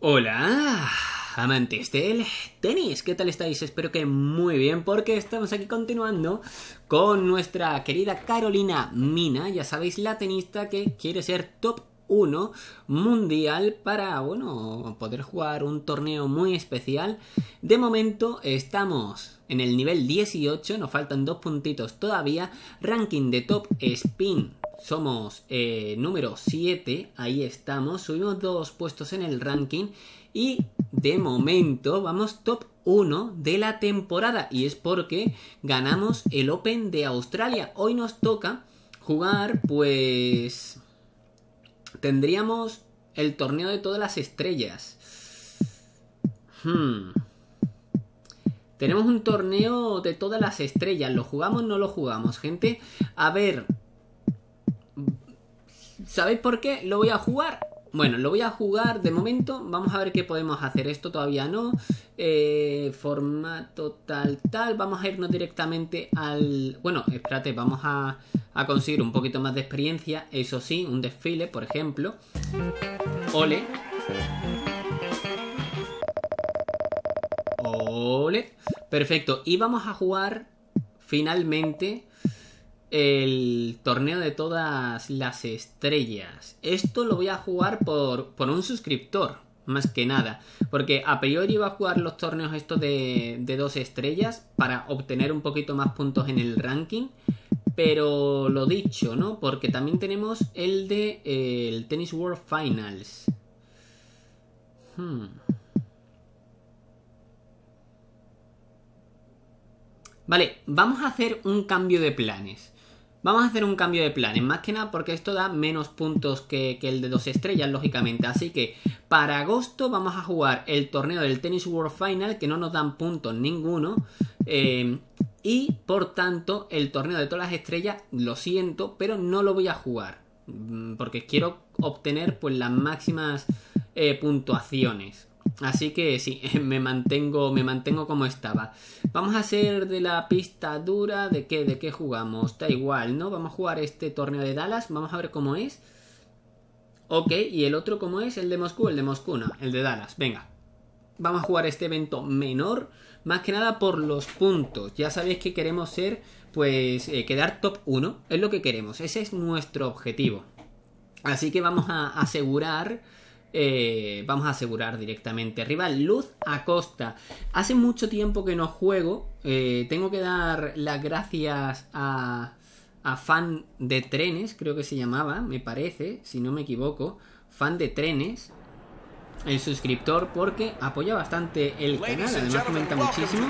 Hola, amantes del tenis, ¿qué tal estáis? Espero que muy bien, porque estamos aquí continuando con nuestra querida Carolina Mina, ya sabéis, la tenista que quiere ser top 1 mundial para, bueno, poder jugar un torneo muy especial. De momento estamos en el nivel 18, nos faltan 2 puntitos todavía, ranking de top spin. Somos número 7, ahí estamos, subimos 2 puestos en el ranking y de momento vamos top 1 de la temporada, y es porque ganamos el Open de Australia. Hoy nos toca jugar, pues tendríamos el torneo de todas las estrellas. Tenemos un torneo de todas las estrellas, ¿lo jugamos o no lo jugamos, gente? A ver, ¿sabéis por qué lo voy a jugar? Bueno, lo voy a jugar de momento. Vamos a ver qué podemos hacer. Esto todavía no. Formato tal. Vamos a irnos directamente al... Bueno, espérate, vamos a conseguir un poquito más de experiencia. Eso sí, un desfile, por ejemplo. Ole. Ole. Perfecto. Y vamos a jugar finalmente el torneo de todas las estrellas. Esto lo voy a jugar por un suscriptor, más que nada, porque a priori iba a jugar los torneos estos de 2 estrellas para obtener un poquito más puntos en el ranking, pero lo dicho, ¿no? Porque también tenemos el de el Tennis World Finals. Vale, vamos a hacer un cambio de planes. Más que nada porque esto da menos puntos que el de 2 estrellas, lógicamente. Así que para agosto vamos a jugar el torneo del Tennis World Final, que no nos dan puntos ninguno. Y por tanto, el torneo de todas las estrellas, lo siento, pero no lo voy a jugar, porque quiero obtener pues las máximas puntuaciones. Así que sí, me mantengo como estaba. Vamos a hacer de la pista dura. ¿De qué jugamos? Da igual, ¿no? Vamos a jugar este torneo de Dallas. Vamos a ver cómo es. Ok, ¿y el otro cómo es? El de Moscú, no, el de Dallas, venga. Vamos a jugar este evento menor, más que nada por los puntos. Ya sabéis que queremos ser, pues, quedar top 1. Es lo que queremos, ese es nuestro objetivo. Así que vamos a asegurar... directamente. Rival, Luz Acosta. Hace mucho tiempo que no juego. Tengo que dar las gracias a Fan de Trenes, creo que se llamaba, me parece, si no me equivoco. Fan de Trenes, el suscriptor, porque apoya bastante el canal, además comenta muchísimo.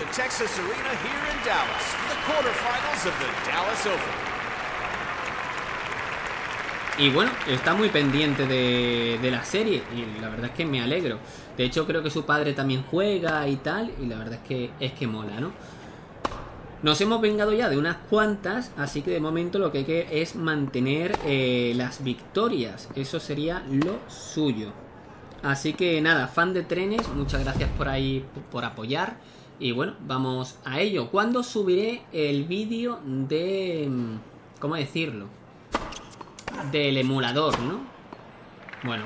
Y bueno, está muy pendiente de la serie, y la verdad es que me alegro. De hecho, creo que su padre también juega y tal, y la verdad es que mola, ¿no? Nos hemos vengado ya de unas cuantas, así que de momento lo que hay que es mantener las victorias. Eso sería lo suyo. Así que nada, Fan de Trenes, muchas gracias por ahí, por apoyar. Y bueno, vamos a ello. ¿Cuándo subiré el vídeo de... ¿cómo decirlo? Del emulador, ¿no? Bueno.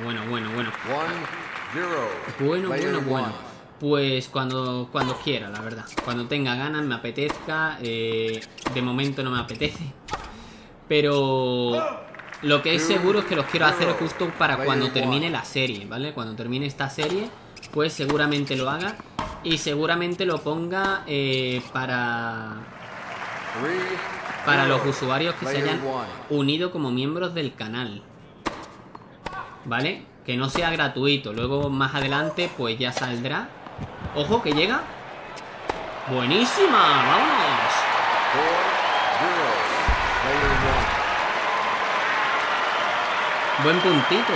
Pues cuando quiera, la verdad. Cuando tenga ganas, me apetezca. De momento no me apetece. Pero lo que es seguro es que los quiero hacer justo para cuando termine la serie, ¿vale? Cuando termine esta serie, pues seguramente lo haga. Y seguramente lo ponga para los usuarios que se hayan unido como miembros del canal, ¿vale? Que no sea gratuito. Luego más adelante pues ya saldrá. ¡Ojo, que llega! ¡Buenísima! ¡Vámonos! Buen puntito.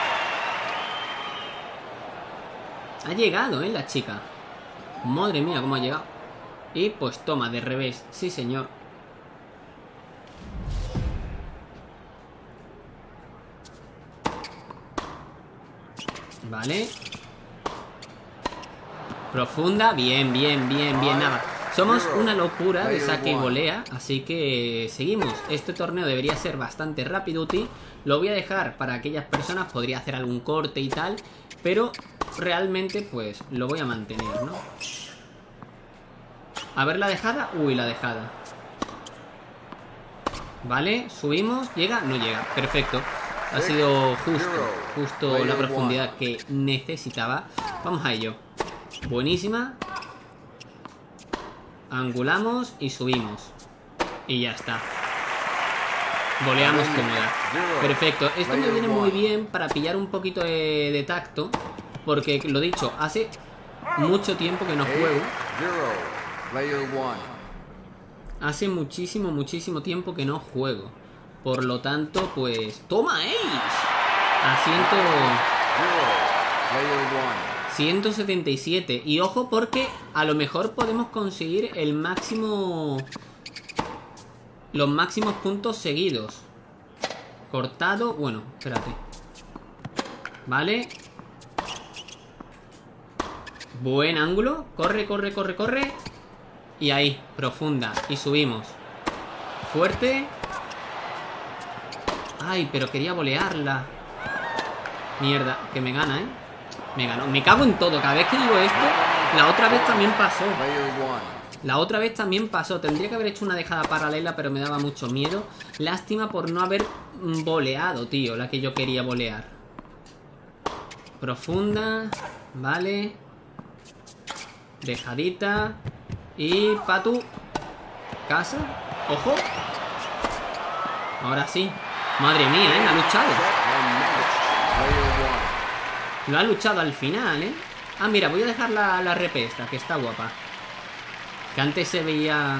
Ha llegado, la chica. Madre mía, cómo ha llegado. Y pues toma, de revés. Sí, señor. Vale. Profunda, bien, nada. Somos una locura de saque y volea, así que seguimos. Este torneo debería ser bastante rapiduti. Lo voy a dejar para aquellas personas, podría hacer algún corte y tal, pero realmente pues lo voy a mantener, ¿no? A ver la dejada. Uy, la dejada. Vale, subimos. ¿Llega? No llega. Perfecto. Ha sido justo la profundidad que necesitaba. Vamos a ello. Buenísima. Angulamos y subimos. Y ya está. Voleamos cómoda. Perfecto. Esto me viene muy bien para pillar un poquito de tacto. Porque, lo dicho, hace mucho tiempo que no juego. Hace muchísimo tiempo que no juego. Por lo tanto, pues... ¡Toma, Ace! A 177. Y ojo porque a lo mejor podemos conseguir el máximo... Los máximos puntos seguidos. Cortado... Bueno, espérate. Vale. Buen ángulo. Corre. Y ahí, profunda. Y subimos. Fuerte. Ay, pero quería volearla. Mierda, que me gana, ¿eh? Me ganó. Me cago en todo. Cada vez que digo esto, la otra vez también pasó. Tendría que haber hecho una dejada paralela, pero me daba mucho miedo. Lástima por no haber voleado, tío, la que yo quería volear. Profunda. Vale. Dejadita. Y Patu. Casa. Ojo. Ahora sí. Madre mía, ¿eh? Ha luchado. Lo ha luchado al final, ¿eh? Ah, mira, voy a dejar la RP esta, que está guapa. Que antes se veía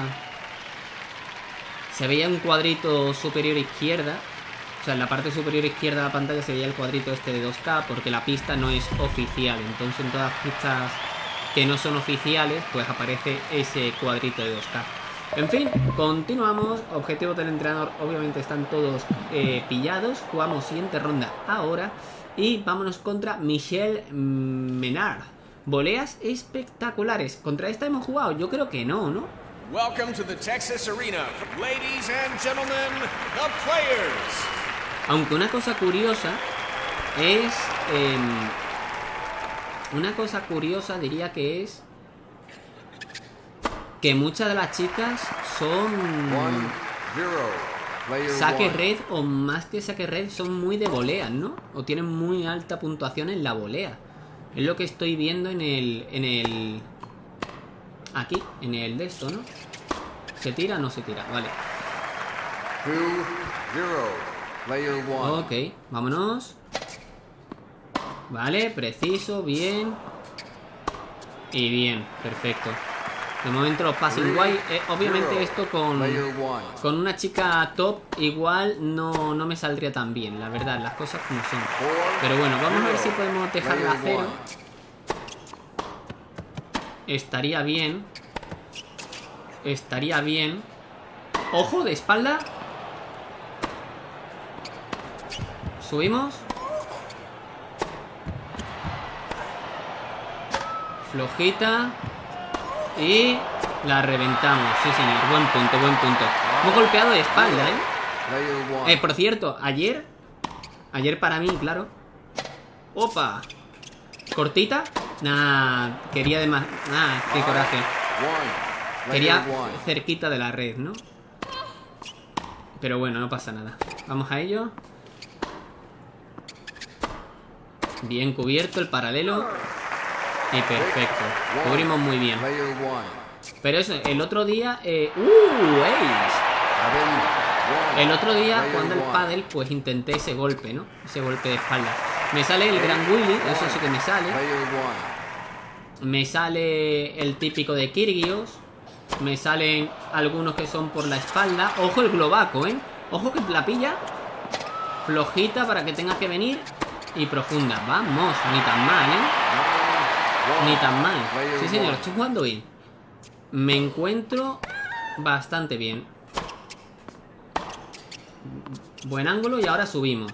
un cuadrito superior izquierda. O sea, en la parte superior izquierda de la pantalla se veía el cuadrito este de 2K, porque la pista no es oficial. Entonces en todas las pistas que no son oficiales, pues aparece ese cuadrito de 2K. En fin, continuamos. Objetivo del entrenador, obviamente están todos pillados. Jugamos siguiente ronda ahora. Y vámonos contra Michelle Menard. Voleas espectaculares. ¿Contra esta hemos jugado? Yo creo que no, ¿no? Welcome to the Texas Arena, ladies and gentlemen, the players. Aunque una cosa curiosa es... una cosa curiosa diría que es... que muchas de las chicas son... saque red, o más que saque red, son muy de voleas, ¿no? O tienen muy alta puntuación en la volea. Es lo que estoy viendo en el... aquí, en el de esto, ¿no? ¿Se tira o no se tira? Vale. Ok, vámonos. Vale, preciso, bien. Y bien, perfecto. De momento los passing guay. Obviamente esto con una chica top igual no me saldría tan bien, la verdad, las cosas como son. Pero bueno, vamos a ver si podemos dejarla a 0. Estaría bien. Estaría bien. Ojo, de espalda. Subimos. Flojita. Y la reventamos, sí señor, buen punto. Hemos golpeado de espalda, ¿eh? Por cierto, ayer para mí, claro. Opa. Cortita. Nah, quería de más. Nah, qué coraje. Quería cerquita de la red, ¿no? Pero bueno, no pasa nada. Vamos a ello. Bien cubierto el paralelo. Y perfecto, cubrimos muy bien. Pero eso, el otro día Ace. El otro día jugando el pádel, pues intenté ese golpe, ¿no? Ese golpe de espalda. Me sale el Gran Willy, eso sí que me sale. Me sale el típico de Kirgios. Me salen algunos que son por la espalda. Ojo el globaco, ¿eh? Ojo que la pilla. Flojita para que tenga que venir. Y profunda, vamos, ni tan mal, ¿eh? Ni tan mal. Sí señor, estoy jugando bien. Me encuentro bastante bien. Buen ángulo y ahora subimos.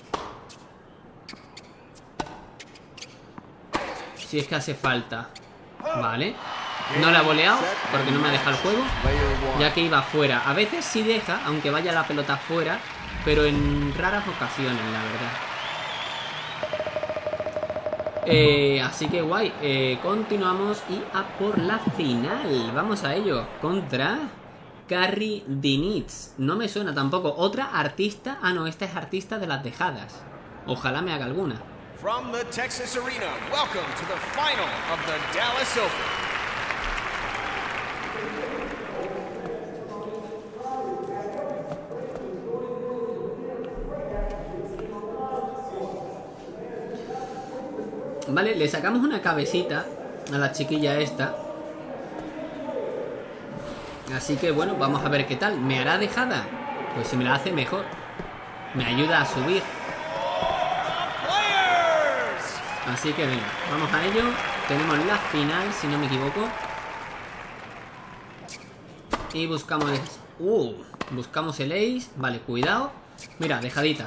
Si es que hace falta. Vale. No la he voleado porque no me ha dejado el juego, ya que iba fuera. A veces sí deja, aunque vaya la pelota fuera, pero en raras ocasiones, la verdad. Así que guay. Continuamos y a por la final. Vamos a ello. Contra Carrie Dinitz. No me suena tampoco. Otra artista. Ah, no, esta es artista de las dejadas. Ojalá me haga alguna. From the Texas Arena, welcome to the final of the Dallas Open. Vale, le sacamos una cabecita a la chiquilla esta. Así que bueno, vamos a ver qué tal. ¿Me hará dejada? Pues si me la hace mejor. Me ayuda a subir. Así que venga, vamos a ello. Tenemos la final, si no me equivoco. Y buscamos buscamos el ace. Vale, cuidado. Mira, dejadita.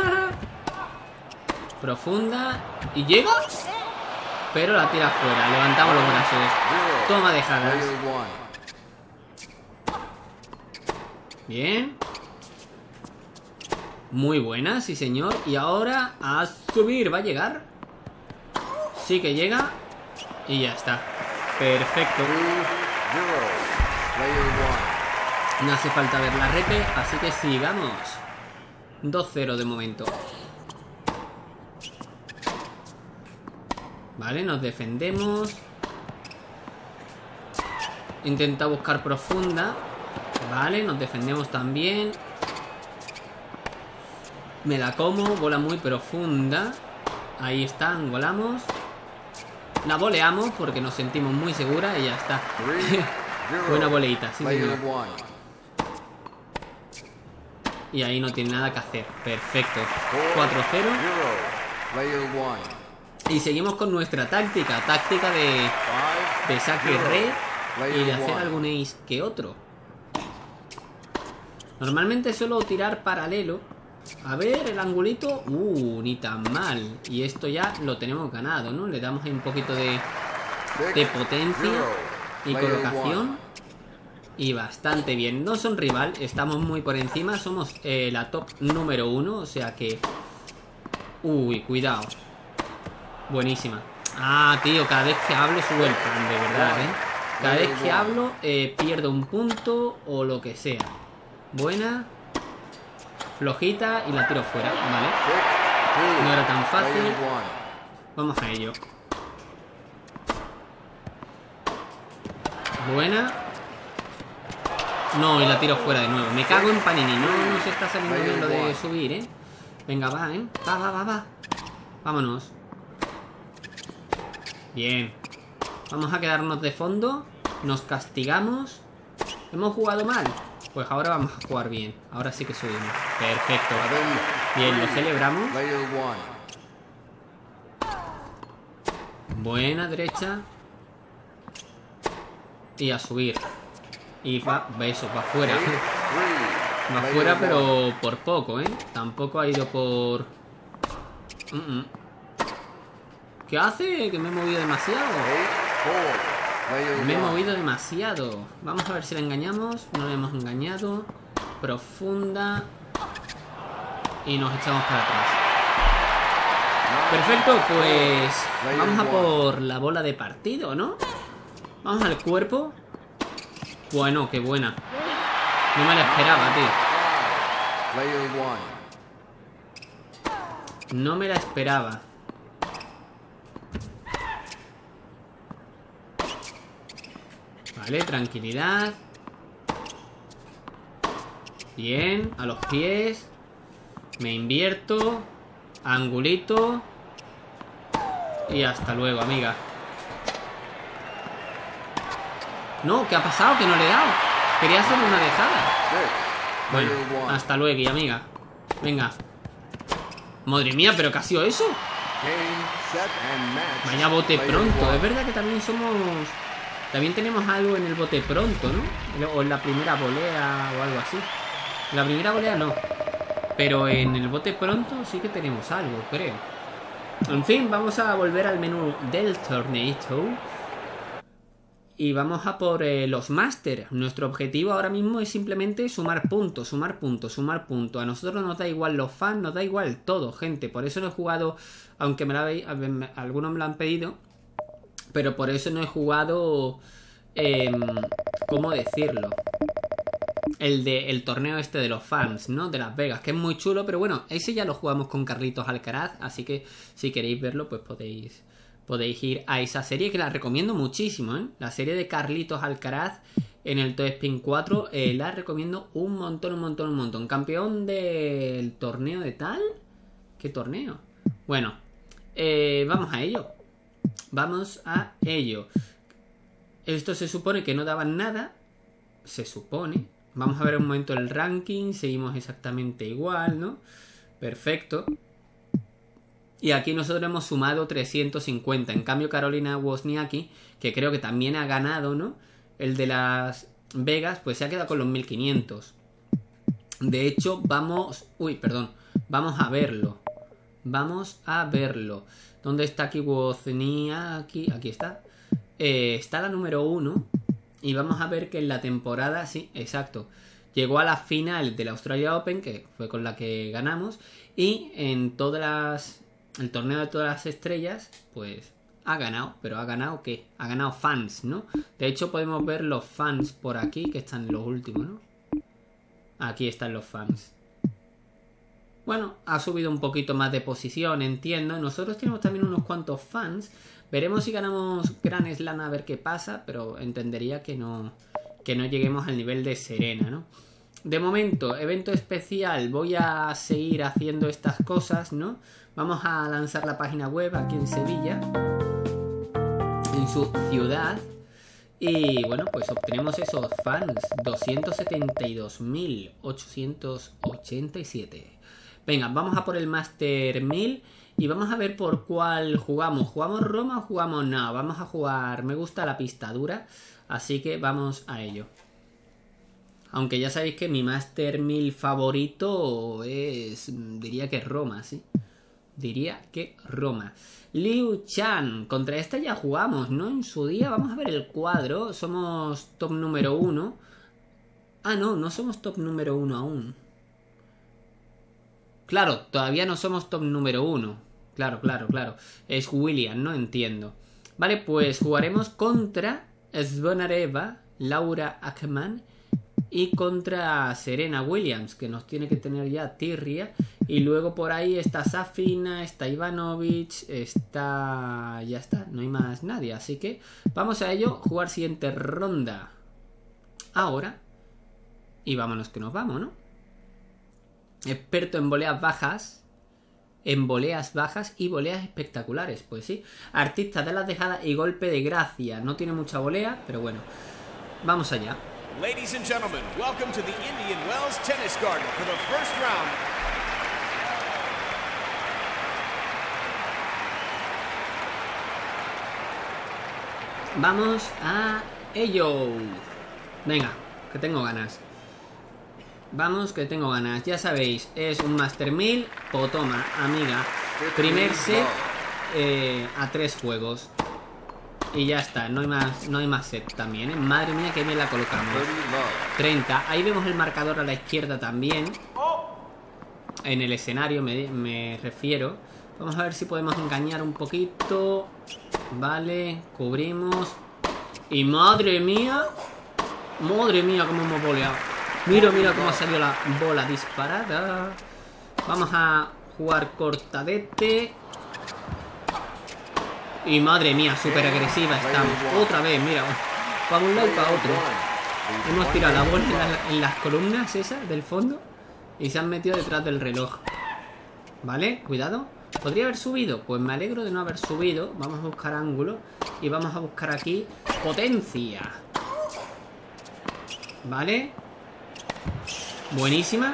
Profunda. ¿Y llega? Pero la tira fuera. Levantamos los brazos. Toma dejadas. Bien. Muy buena, sí señor. Y ahora a subir. ¿Va a llegar? Sí que llega. Y ya está. Perfecto. No hace falta ver la repe. Así que sigamos. 2-0 de momento. Vale, nos defendemos. Intenta buscar profunda. Vale, nos defendemos también. Me la como, bola muy profunda. Ahí está, volamos. La voleamos porque nos sentimos muy seguras y ya está. Buena voleita, sí señor. Y ahí no tiene nada que hacer. Perfecto. 4-0. Y seguimos con nuestra táctica. Táctica de saque red y de hacer algún ace que otro. Normalmente suelo tirar paralelo. A ver, el angulito. Ni tan mal. Y esto ya lo tenemos ganado, ¿no? Le damos ahí un poquito de potencia y colocación. Y bastante bien. No son rival, estamos muy por encima. Somos la top número 1. O sea que... cuidado. Buenísima. Ah, tío, cada vez que hablo sube el pan, de verdad, ¿eh? Cada vez que hablo pierdo un punto o lo que sea. Buena. Flojita y la tiro fuera, ¿vale? No era tan fácil. Vamos a ello. Buena. No, y la tiro fuera de nuevo. Me cago en Panini. No nos está saliendo bien lo de subir, ¿eh? Venga, va, ¿eh? Va. Vámonos. Bien. Vamos a quedarnos de fondo. Nos castigamos. ¿Hemos jugado mal? Pues ahora vamos a jugar bien. Ahora sí que subimos. Perfecto. Bien, lo celebramos. Buena derecha. Y a subir. Y va eso, va fuera. Va fuera, pero por poco, ¿eh? Tampoco ha ido por... ¿Qué hace? Que me he movido demasiado. Me he movido demasiado. Vamos a ver si la engañamos. No la hemos engañado. Profunda. Y nos echamos para atrás. Perfecto, pues vamos a por la bola de partido, ¿no? Vamos al cuerpo. Bueno, qué buena. No me la esperaba, tío. No me la esperaba. Vale, tranquilidad. Bien, a los pies. Me invierto. Angulito. Y hasta luego, amiga. No, ¿qué ha pasado? Que no le he dado. Quería hacer una dejada. Bueno, hasta luego, amiga. Venga. Madre mía, ¿pero qué ha sido eso? Vaya bote pronto. Es verdad que también somos... También tenemos algo en el bote pronto, ¿no? O en la primera volea o algo así. En la primera volea no. Pero en el bote pronto sí que tenemos algo, creo. En fin, vamos a volver al menú del torneo. Y vamos a por los Master. Nuestro objetivo ahora mismo es simplemente sumar puntos, sumar puntos, sumar puntos. A nosotros nos da igual los fans, nos da igual todo, gente. Por eso no he jugado, aunque algunos me lo han pedido, pero por eso no he jugado, ¿cómo decirlo? El torneo este de los fans, ¿no? De Las Vegas, que es muy chulo, pero bueno, ese ya lo jugamos con Carlitos Alcaraz, así que si queréis verlo, pues podéis ir a esa serie, que la recomiendo muchísimo, ¿eh? La serie de Carlitos Alcaraz en el Top Spin 4, la recomiendo un montón. Campeón del torneo de tal. ¿Qué torneo? Bueno, vamos a ello. Vamos a ello. Esto se supone que no daban nada. Se supone. Vamos a ver un momento el ranking. Seguimos exactamente igual, ¿no? Perfecto. Y aquí nosotros hemos sumado 350. En cambio, Carolina Wozniacki, que creo que también ha ganado, ¿no? El de Las Vegas, pues se ha quedado con los 1500. De hecho, vamos... Uy, perdón. Vamos a verlo. ¿Dónde está aquí Wozniacki? Aquí está. Está la número 1. Y vamos a ver que en la temporada... Sí, exacto. Llegó a la final del Australia Open, que fue con la que ganamos. Y en todas las... El torneo de todas las estrellas, pues ha ganado. ¿Pero ha ganado qué? Ha ganado fans, ¿no? De hecho podemos ver los fans por aquí, que están en los últimos, ¿no? Aquí están los fans. Bueno, ha subido un poquito más de posición, entiendo. Nosotros tenemos también unos cuantos fans. Veremos si ganamos Grand Slam, a ver qué pasa. Pero entendería que no lleguemos al nivel de Serena, ¿no? De momento, evento especial. Voy a seguir haciendo estas cosas, ¿no? Vamos a lanzar la página web aquí en Sevilla, en su ciudad. Y bueno, pues obtenemos esos fans, 272.887. Venga, vamos a por el Master 1000 y vamos a ver por cuál jugamos. ¿Jugamos Roma o jugamos no? Vamos a jugar, me gusta la pista dura, así que vamos a ello. Aunque ya sabéis que mi Master 1000 favorito es, diría que Roma, ¿sí? Diría que Roma. Liu Chan. Contra esta ya jugamos, ¿no? En su día. Vamos a ver el cuadro. Somos top número 1. Ah, no somos top número 1 aún. Claro, todavía no somos top número 1. Claro. Es William, no entiendo. Vale, pues jugaremos contra Zvonareva, Laura Akman y contra Serena Williams, que nos tiene que tener ya tirria. Y luego por ahí está Safina, está Ivanovic, está... Ya está, no hay más nadie. Así que vamos a ello, jugar siguiente ronda ahora. Y vámonos que nos vamos, ¿no? Experto en voleas bajas. En voleas bajas y voleas espectaculares, pues sí. Artista de las dejadas y golpe de gracia. No tiene mucha volea, pero bueno. Vamos allá. Ladies and gentlemen, welcome to the Indian Wells Tennis Garden for the first round. Vamos a ello. Venga, que tengo ganas. Vamos, que tengo ganas. Ya sabéis, es un Master 1000. O toma, amiga. Primer set a 3 juegos. Y ya está, no hay más set también, ¿eh? Madre mía, que bien la colocamos. 30. Ahí vemos el marcador a la izquierda también. En el escenario me refiero. Vamos a ver si podemos engañar un poquito. Vale, cubrimos. Y madre mía, cómo hemos voleado. Mira cómo ha salido la bola disparada. Vamos a jugar cortadete. Y madre mía, súper agresiva estamos. Otra vez, mira, para un lado y para otro. Hemos tirado la bola en las columnas esas del fondo y se han metido detrás del reloj. Vale, cuidado. ¿Podría haber subido? Pues me alegro de no haber subido. Vamos a buscar ángulo y vamos a buscar aquí potencia. Vale. Buenísima.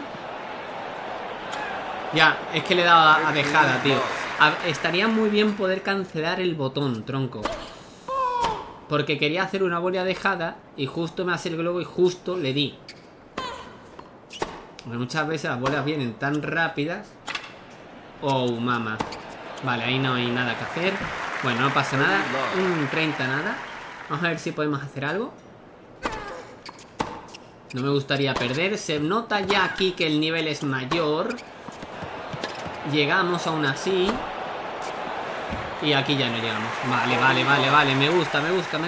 Ya, es que le he dado a dejada, tío. Estaría muy bien poder cancelar el botón, tronco. Porque quería hacer una bola dejada y justo me hace el globo y justo le di. Porque muchas veces las bolas vienen tan rápidas. Oh, mamá. Vale, ahí no hay nada que hacer. Bueno, no pasa nada. Un 30 nada. Vamos a ver si podemos hacer algo. No me gustaría perder. Se nota ya aquí que el nivel es mayor. Llegamos aún así. Y aquí ya no llegamos. Vale. Me gusta.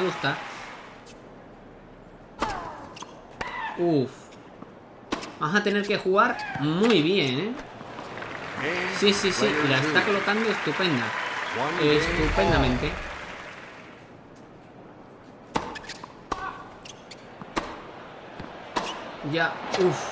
Uf. Vamos a tener que jugar muy bien, ¿eh? Sí. La está colocando estupendamente. Ya, uff.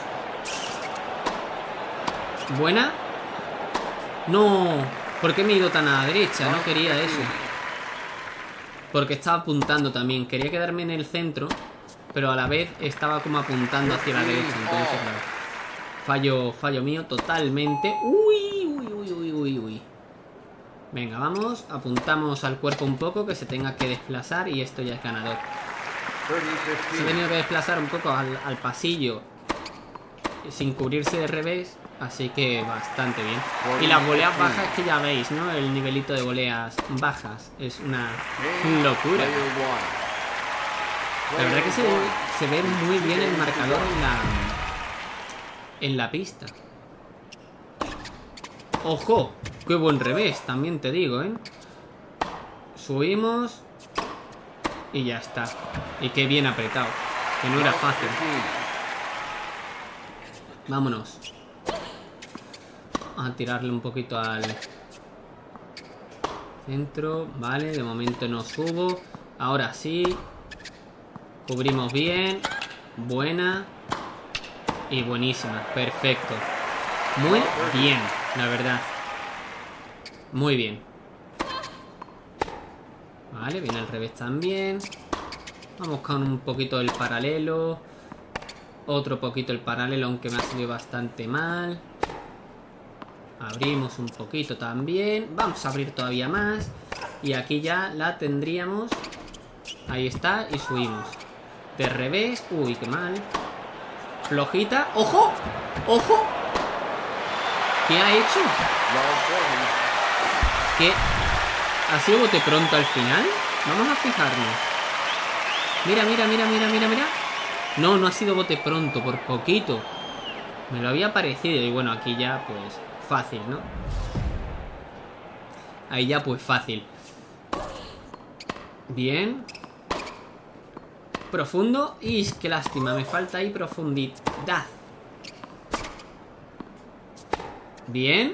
Buena. No, ¿por qué me he ido tan a la derecha? No quería eso. Porque estaba apuntando también. Quería quedarme en el centro, pero a la vez estaba como apuntando hacia la derecha. Entonces, claro, fallo mío totalmente. Uy. Venga, vamos. Apuntamos al cuerpo un poco, que se tenga que desplazar. Y esto ya es ganador. Se ha tenido que desplazar un poco al pasillo sin cubrirse de revés. Así que bastante bien. Y las voleas bajas que ya veis, ¿no? El nivelito de voleas bajas es una locura. La verdad que se ve muy bien el marcador en la pista. ¡Ojo! ¡Qué buen revés! También te digo, ¿eh? Subimos. Y ya está. Y qué bien apretado. Que no era fácil. Vámonos. Vamos a tirarle un poquito al centro. Vale, de momento no subo. Ahora sí. Cubrimos bien. Buena. Y buenísima. Perfecto. Muy bien, la verdad. Muy bien. Vale, viene al revés también. Vamos con un poquito el paralelo. Otro poquito el paralelo, aunque me ha salido bastante mal. Abrimos un poquito también. Vamos a abrir todavía más. Y aquí ya la tendríamos. Ahí está, y subimos. De revés. Uy, qué mal. Flojita. ¡Ojo! ¡Ojo! ¿Qué ha hecho? ¿Qué? ¿Ha sido bote pronto al final? Vamos a fijarnos. Mira. No ha sido bote pronto, por poquito. Me lo había parecido. Y bueno, aquí ya pues fácil, ¿no? Ahí ya pues fácil. Bien. Profundo. Y qué lástima, me falta ahí profundidad. Bien.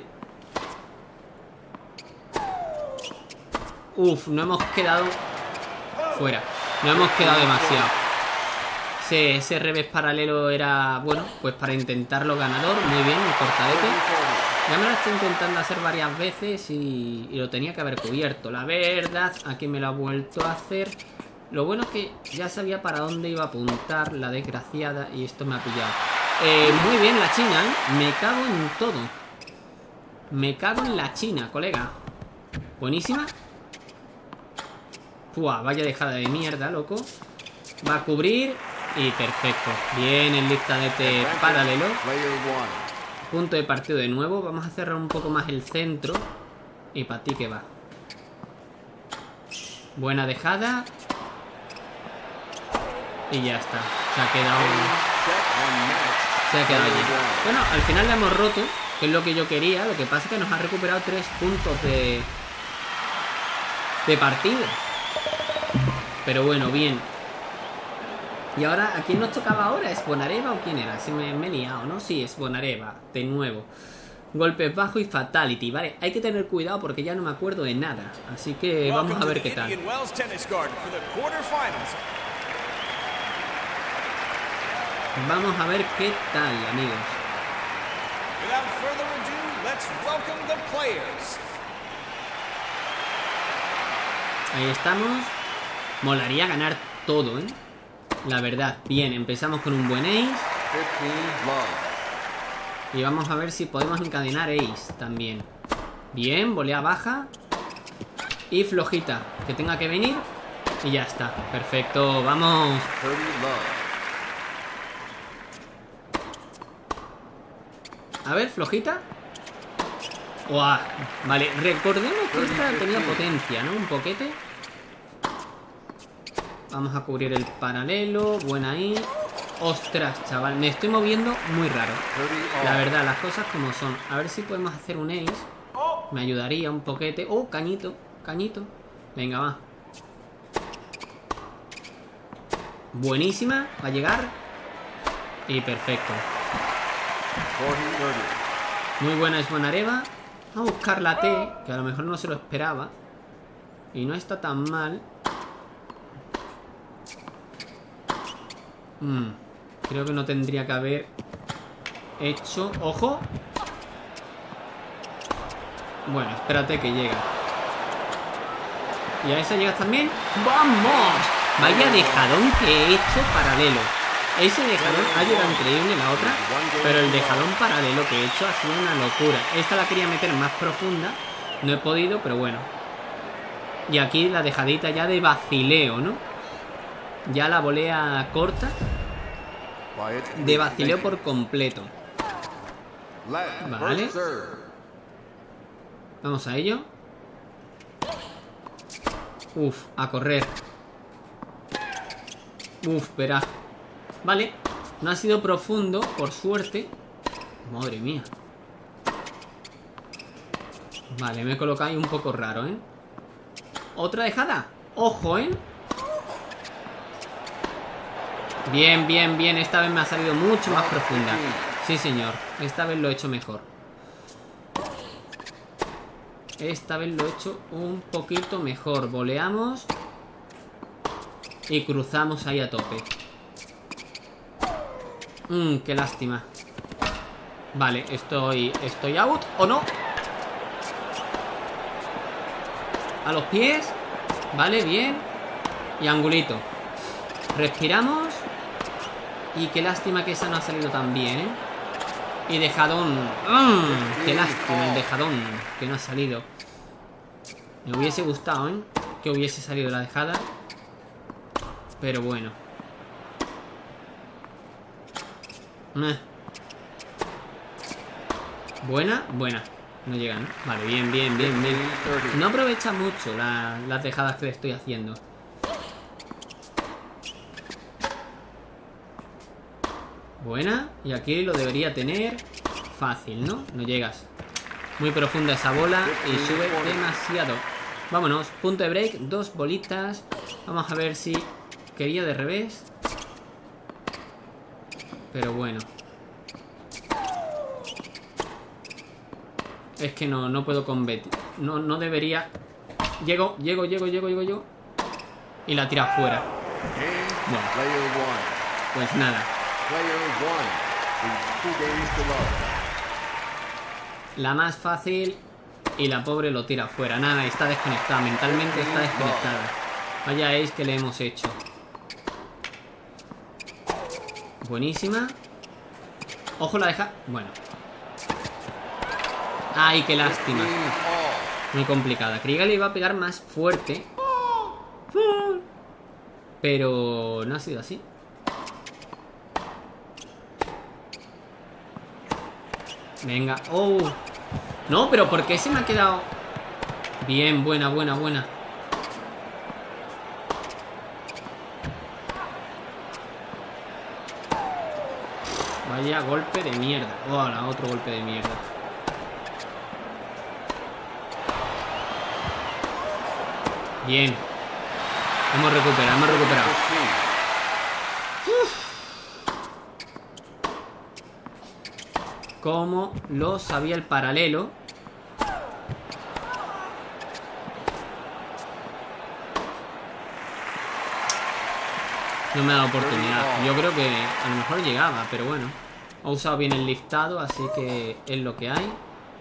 Uf, no hemos quedado fuera. No hemos quedado demasiado. Ese revés paralelo era, bueno, pues para intentarlo ganador. Muy bien, el cortadete. Ya me lo estoy intentando hacer varias veces y lo tenía que haber cubierto. La verdad, aquí me lo ha vuelto a hacer. Lo bueno es que ya sabía para dónde iba a apuntar la desgraciada y esto me ha pillado. Muy bien la china, ¿eh? Me cago en todo. Me cago en la china, colega. Buenísima. Pua, vaya dejada de mierda, loco. Va a cubrir y perfecto. Bien, el liftadete paralelo. Punto de partido de nuevo. Vamos a cerrar un poco más el centro. Y para ti que va. Buena dejada. Y ya está. Se ha quedado allí. Bueno, al final la hemos roto, que es lo que yo quería. Lo que pasa es que nos ha recuperado 3 puntos de partido. Pero bueno, bien. Y ahora, ¿a quién nos tocaba ahora? ¿Es Bonareva o quién era? Si me he liado, ¿no? Sí, es Bonareva, de nuevo. Golpes bajo y fatality. Vale, hay que tener cuidado porque ya no me acuerdo de nada. Así que vamos a ver qué tal. Vamos a ver qué tal, amigos. Ahí estamos. Molaría ganar todo, ¿eh? La verdad. Bien, empezamos con un buen ace. Y vamos a ver si podemos encadenar ace también. Bien, volea baja. Y flojita, que tenga que venir. Y ya está, perfecto, vamos. A ver, flojita. ¡Uah! Vale, recordemos que esta tenía potencia, ¿no? Un poquete. Vamos a cubrir el paralelo. Buena ahí. Ostras, chaval. Me estoy moviendo muy raro. La verdad, las cosas como son. A ver si podemos hacer un ace. Me ayudaría un poquete. Oh, cañito. Cañito. Venga, va. Buenísima. Va a llegar. Y perfecto. Muy buena es Bonareva. Vamos a buscar la T, que a lo mejor no se lo esperaba. Y no está tan mal. Creo que no tendría que haber hecho... ¡Ojo! Bueno, espérate que llega. ¿Y a esa llegas también? ¡Vamos! Vaya dejadón que he hecho paralelo. Ese dejadón ha llegado increíble, la otra. Pero el dejadón paralelo que he hecho ha sido una locura. Esta la quería meter más profunda. No he podido, pero bueno. Y aquí la dejadita ya de vacileo, ¿no? Ya la volea corta. De vacileo por completo. Vale. Vamos a ello. Uf, a correr. Uf, verá. Vale, no ha sido profundo, por suerte. Madre mía. Vale, me he colocado ahí un poco raro, ¿eh? Otra dejada. Ojo, ¿eh? Bien, bien, bien. Esta vez me ha salido mucho más profunda. Sí, señor. Esta vez lo he hecho mejor. Esta vez lo he hecho un poquito mejor. Voleamos. Y cruzamos ahí a tope. Qué lástima. Vale, estoy out. ¿O no? A los pies. Vale, bien. Y angulito. Respiramos. Y qué lástima que esa no ha salido tan bien, ¿eh? Y dejadón. Qué lástima el dejadón que no ha salido. Me hubiese gustado, ¿eh? Que hubiese salido la dejada. Pero bueno. Buena, buena. No llegan. Vale, bien, bien, bien, bien. No aprovecha mucho las dejadas que le estoy haciendo. Buena. Y aquí lo debería tener fácil, ¿no? No llegas. Muy profunda esa bola y sube demasiado. Vámonos. Punto de break. 2 bolitas. Vamos a ver si quería de revés. Pero bueno. Es que no puedo con Betty. No debería. Llego. Y la tira fuera. Bueno. Pues nada. La más fácil. Y la pobre lo tira fuera. Nada, está desconectada. Mentalmente está desconectada. Vaya ace que le hemos hecho. Buenísima. Ojo, la deja. Bueno. Ay, qué lástima. Muy complicada. Creía que le iba a pegar más fuerte. Pero no ha sido así. Venga. Oh. No, pero ¿por qué se me ha quedado? Bien, buena. Vaya golpe de mierda. Hola, otro golpe de mierda. Bien. Hemos recuperado. Como lo sabía el paralelo. No me ha dado oportunidad. Yo creo que a lo mejor llegaba, pero bueno. Ha usado bien el liftado, así que es lo que hay.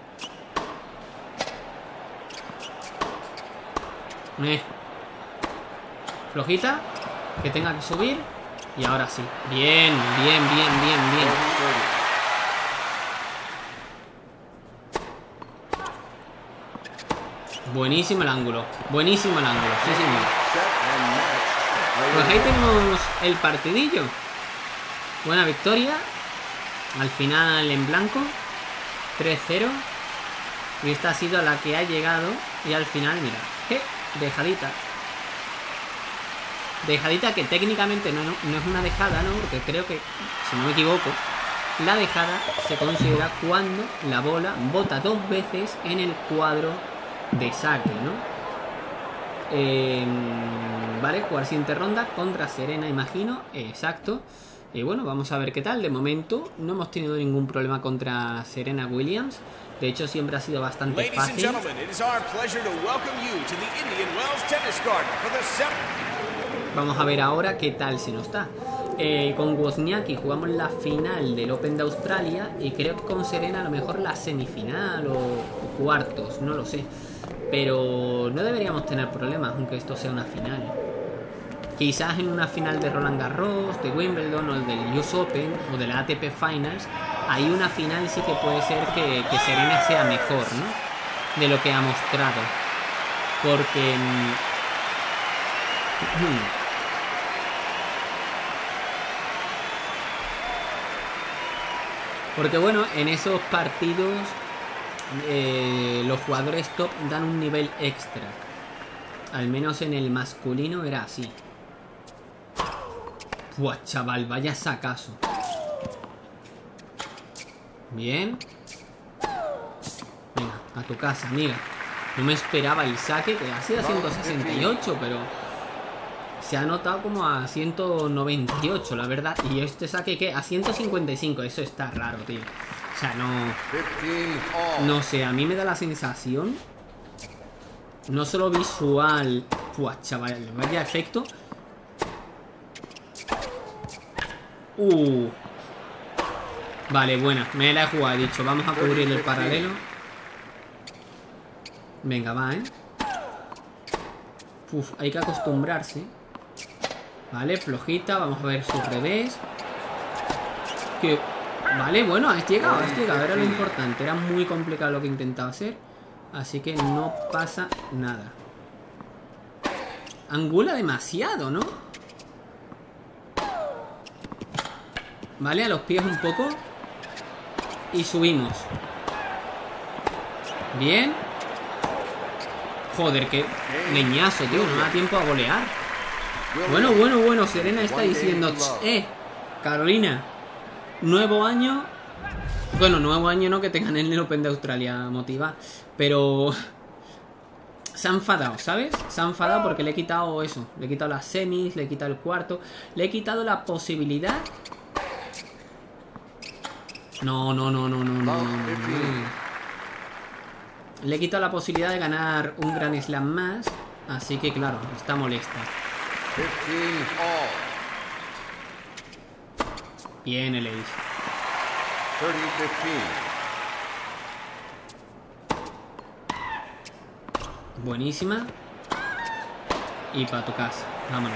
Flojita. Que tenga que subir. Y ahora sí. Bien. Buenísimo el ángulo. Sí, señor. Pues ahí tenemos el partidillo. Buena victoria. Al final en blanco. 3-0. Y esta ha sido la que ha llegado. Y al final, mira. Dejadita. Dejadita que técnicamente no es una dejada, ¿no? Porque creo que, si no me equivoco, la dejada se considera cuando la bola bota 2 veces en el cuadro de saque, ¿no? Vale, jugar siguiente ronda contra Serena, imagino. Exacto. Y bueno, vamos a ver qué tal. De momento no hemos tenido ningún problema contra Serena Williams. De hecho, siempre ha sido bastante fácil. Vamos a ver ahora qué tal se nos da. Con Wozniacki jugamos la final del Open de Australia. Y creo que con Serena a lo mejor la semifinal o cuartos, no lo sé. Pero no deberíamos tener problemas, aunque esto sea una final. Quizás en una final de Roland Garros, de Wimbledon o del US Open o de la ATP Finals, hay una final sí que puede ser que Serena sea mejor, ¿no? De lo que ha mostrado. Porque... porque bueno, en esos partidos los jugadores top dan un nivel extra. Al menos en el masculino era así. Buah, chaval, vaya sacazo. Bien. Venga, a tu casa, amiga. No me esperaba el saque, que ha sido a 168, pero se ha notado como a 198, la verdad. Y este saque, ¿qué? A 155, eso está raro, tío. O sea, no sé, a mí me da la sensación, no solo visual. Buah, chaval, vaya efecto. Vale, buena, me la he jugado, he dicho. Vamos a cubrir el paralelo. Venga, va, hay que acostumbrarse. Vale, flojita, vamos a ver su revés. Que... Vale, bueno, has llegado, era lo importante. Era muy complicado lo que intentaba hacer. Así que no pasa nada. Angula demasiado, ¿no? Vale, a los pies un poco. Y subimos. Bien. Joder, qué leñazo, tío. No da tiempo a golear. Bueno, Serena está diciendo: Carolina, nuevo año. Bueno, nuevo año no, que tengan el Open de Australia, motiva. Pero se ha enfadado, ¿sabes? Se ha enfadado porque le he quitado eso. Le he quitado las semis, le he quitado el cuarto. Le he quitado la posibilidad. No. Le he quitado la posibilidad de ganar un Grand Slam más. Así que claro, está molesta. Bien, el ace. 30-15. Buenísima. Y para tu casa. Vámonos.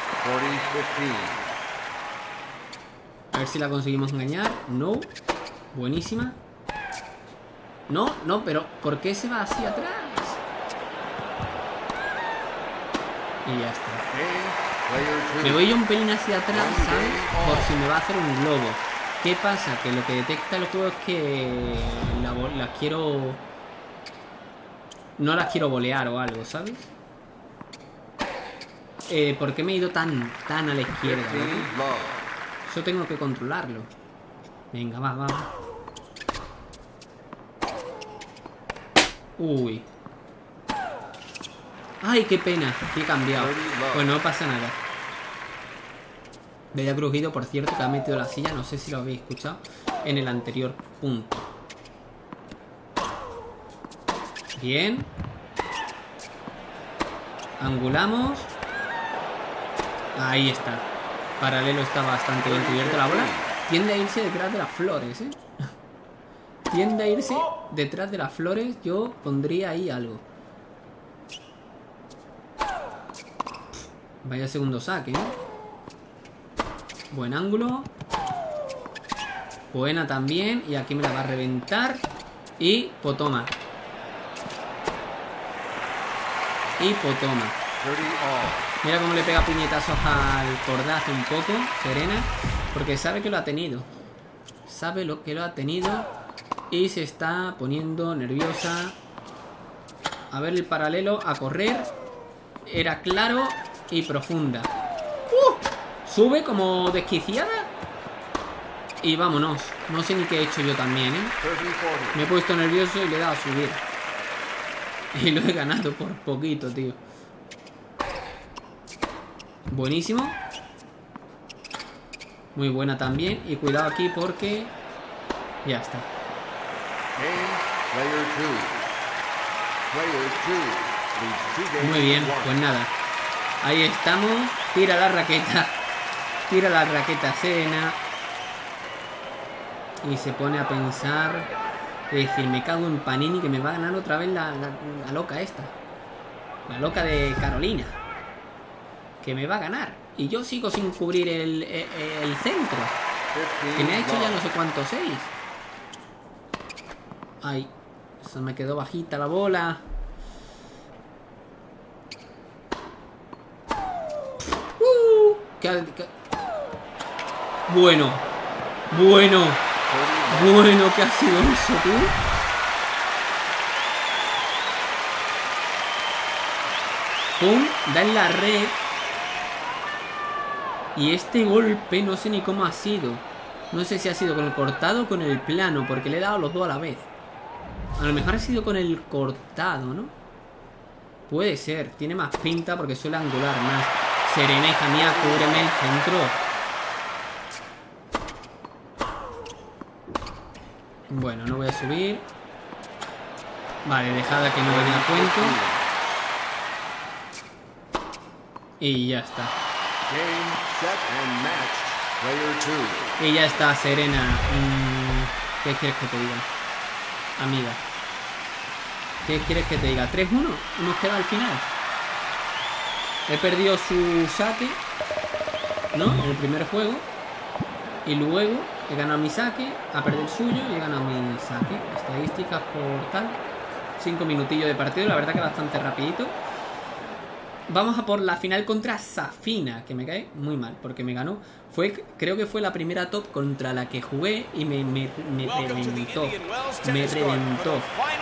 40-15. A ver si la conseguimos engañar. No. Buenísima. No, pero ¿por qué se va hacia atrás? Y ya está. Me voy yo un pelín hacia atrás, ¿sabes? Por si me va a hacer un globo. ¿Qué pasa? Que lo que detecta el juego es que la quiero... No las quiero volear o algo, ¿sabes? ¿Por qué me he ido tan a la izquierda, ¿no? Eso tengo que controlarlo. Venga, va. Uy. Ay, qué pena. He cambiado. Pues no pasa nada. Bella crujido, por cierto, que ha metido la silla. No sé si lo habéis escuchado en el anterior punto. Bien. Angulamos. Ahí está. Paralelo está bastante bien cubierto. La bola tiende a irse detrás de las flores, ¿eh? Tiende a irse detrás de las flores. Yo pondría ahí algo. Vaya segundo saque, ¿eh? Buen ángulo. Buena también. Y aquí me la va a reventar. Y potoma. Mira cómo le pega puñetazos al cordazo un poco Serena. Porque sabe que lo ha tenido. Sabe lo que lo ha tenido. Y se está poniendo nerviosa. A ver el paralelo. A correr. Era claro y profunda. Sube como desquiciada. Y vámonos. No sé ni qué he hecho yo también, ¿eh? Me he puesto nervioso y le he dado a subir. Y lo he ganado por poquito, tío. Buenísimo. Muy buena también. Y cuidado aquí porque... Ya está. Muy bien, pues nada. Ahí estamos. Tira la raqueta. Tira la raqueta Serena. Y se pone a pensar. Es decir, me cago en Panini que me va a ganar otra vez la loca esta. La loca de Carolina. Que me va a ganar. Y yo sigo sin cubrir el centro. Que me ha hecho ya no sé cuántos 6. Ay, se me quedó bajita la bola. Bueno. Bueno, ¿qué ha sido eso, tú? Pum, da en la red. Y este golpe no sé ni cómo ha sido. No sé si ha sido con el cortado o con el plano, porque le he dado los dos a la vez. A lo mejor ha sido con el cortado, ¿no? Puede ser, tiene más pinta porque suele angular más. Serena, hija mía, cúbreme el centro. Bueno, no voy a subir. Vale, dejada que no venga a cuento. Y ya está. Y ya está, Serena. ¿Qué quieres que te diga? Amiga. ¿Qué quieres que te diga? 3-1. Hemos quedado al final. He perdido su saque, ¿no? En el primer juego. Y luego he ganado mi saque, ha perdido el suyo y he ganado mi saque. Estadísticas por tal. 5 minutillos de partido, la verdad que bastante rapidito. Vamos a por la final contra Safina, que me cae muy mal, porque me ganó. Creo que fue la primera top contra la que jugué y me reventó. Me reventó.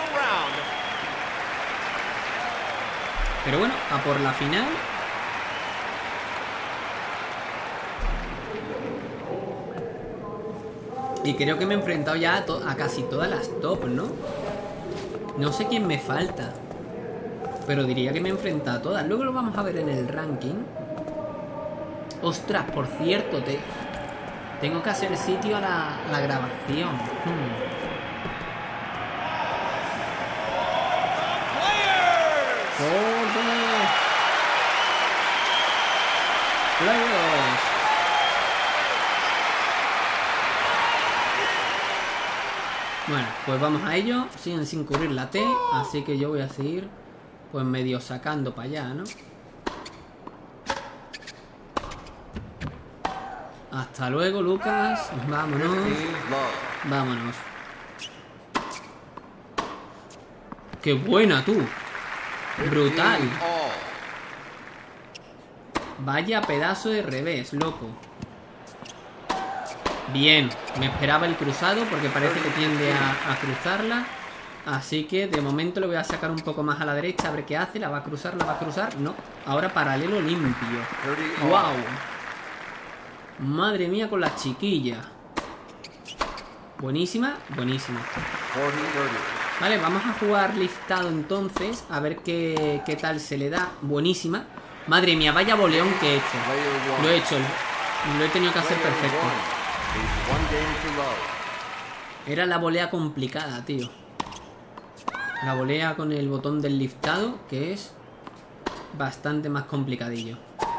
Pero bueno, a por la final. Y creo que me he enfrentado ya a casi todas las top, ¿no? No sé quién me falta, pero diría que me he enfrentado a todas. Luego lo vamos a ver en el ranking. Ostras, por cierto, tengo que hacer sitio a la grabación. Players. Bueno, pues vamos a ello. Siguen sin cubrir la T, así que yo voy a seguir pues medio sacando para allá, ¿no? Hasta luego, Lucas. Vámonos. Vámonos. ¡Qué buena, tú! Brutal. Vaya pedazo de revés, loco. Bien, me esperaba el cruzado porque parece que tiende a cruzarla. Así que de momento le voy a sacar un poco más a la derecha a ver qué hace. ¿La va a cruzar? ¿La va a cruzar? No, ahora paralelo limpio. ¡Wow! Madre mía con la chiquilla. Buenísima, buenísima. Vale, vamos a jugar liftado entonces. A ver qué tal se le da. Buenísima. Madre mía, vaya boleón que he hecho. Lo he hecho. Lo he tenido que hacer perfecto. Era la volea complicada, tío. La volea con el botón del liftado, que es bastante más complicadillo.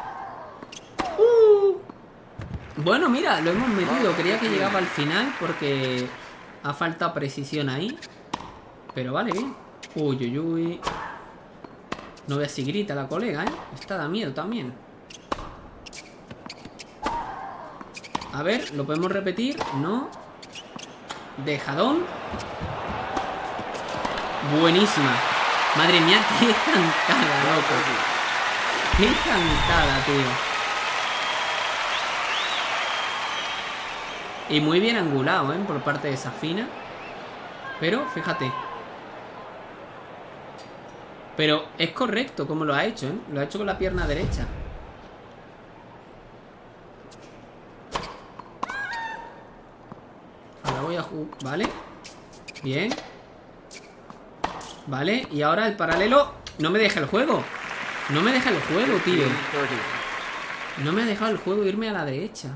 Bueno, mira, lo hemos metido. Creía que llegaba al final porque ha faltado precisión ahí. Pero vale, bien. Uy, uy, uy. No veas si grita la colega, ¿eh? Esta da miedo también. A ver, ¿lo podemos repetir? No. Dejadón. Buenísima. Madre mía, qué cantada, loco. Qué cantada, tío. Y muy bien angulado, ¿eh? Por parte de Safina. Pero, fíjate. Pero es correcto como lo ha hecho, ¿eh? Lo ha hecho con la pierna derecha. voy a jugar. Vale. Bien. Vale, y ahora el paralelo. No me deja el juego. No me deja el juego, tío. No me ha dejado el juego irme a la derecha.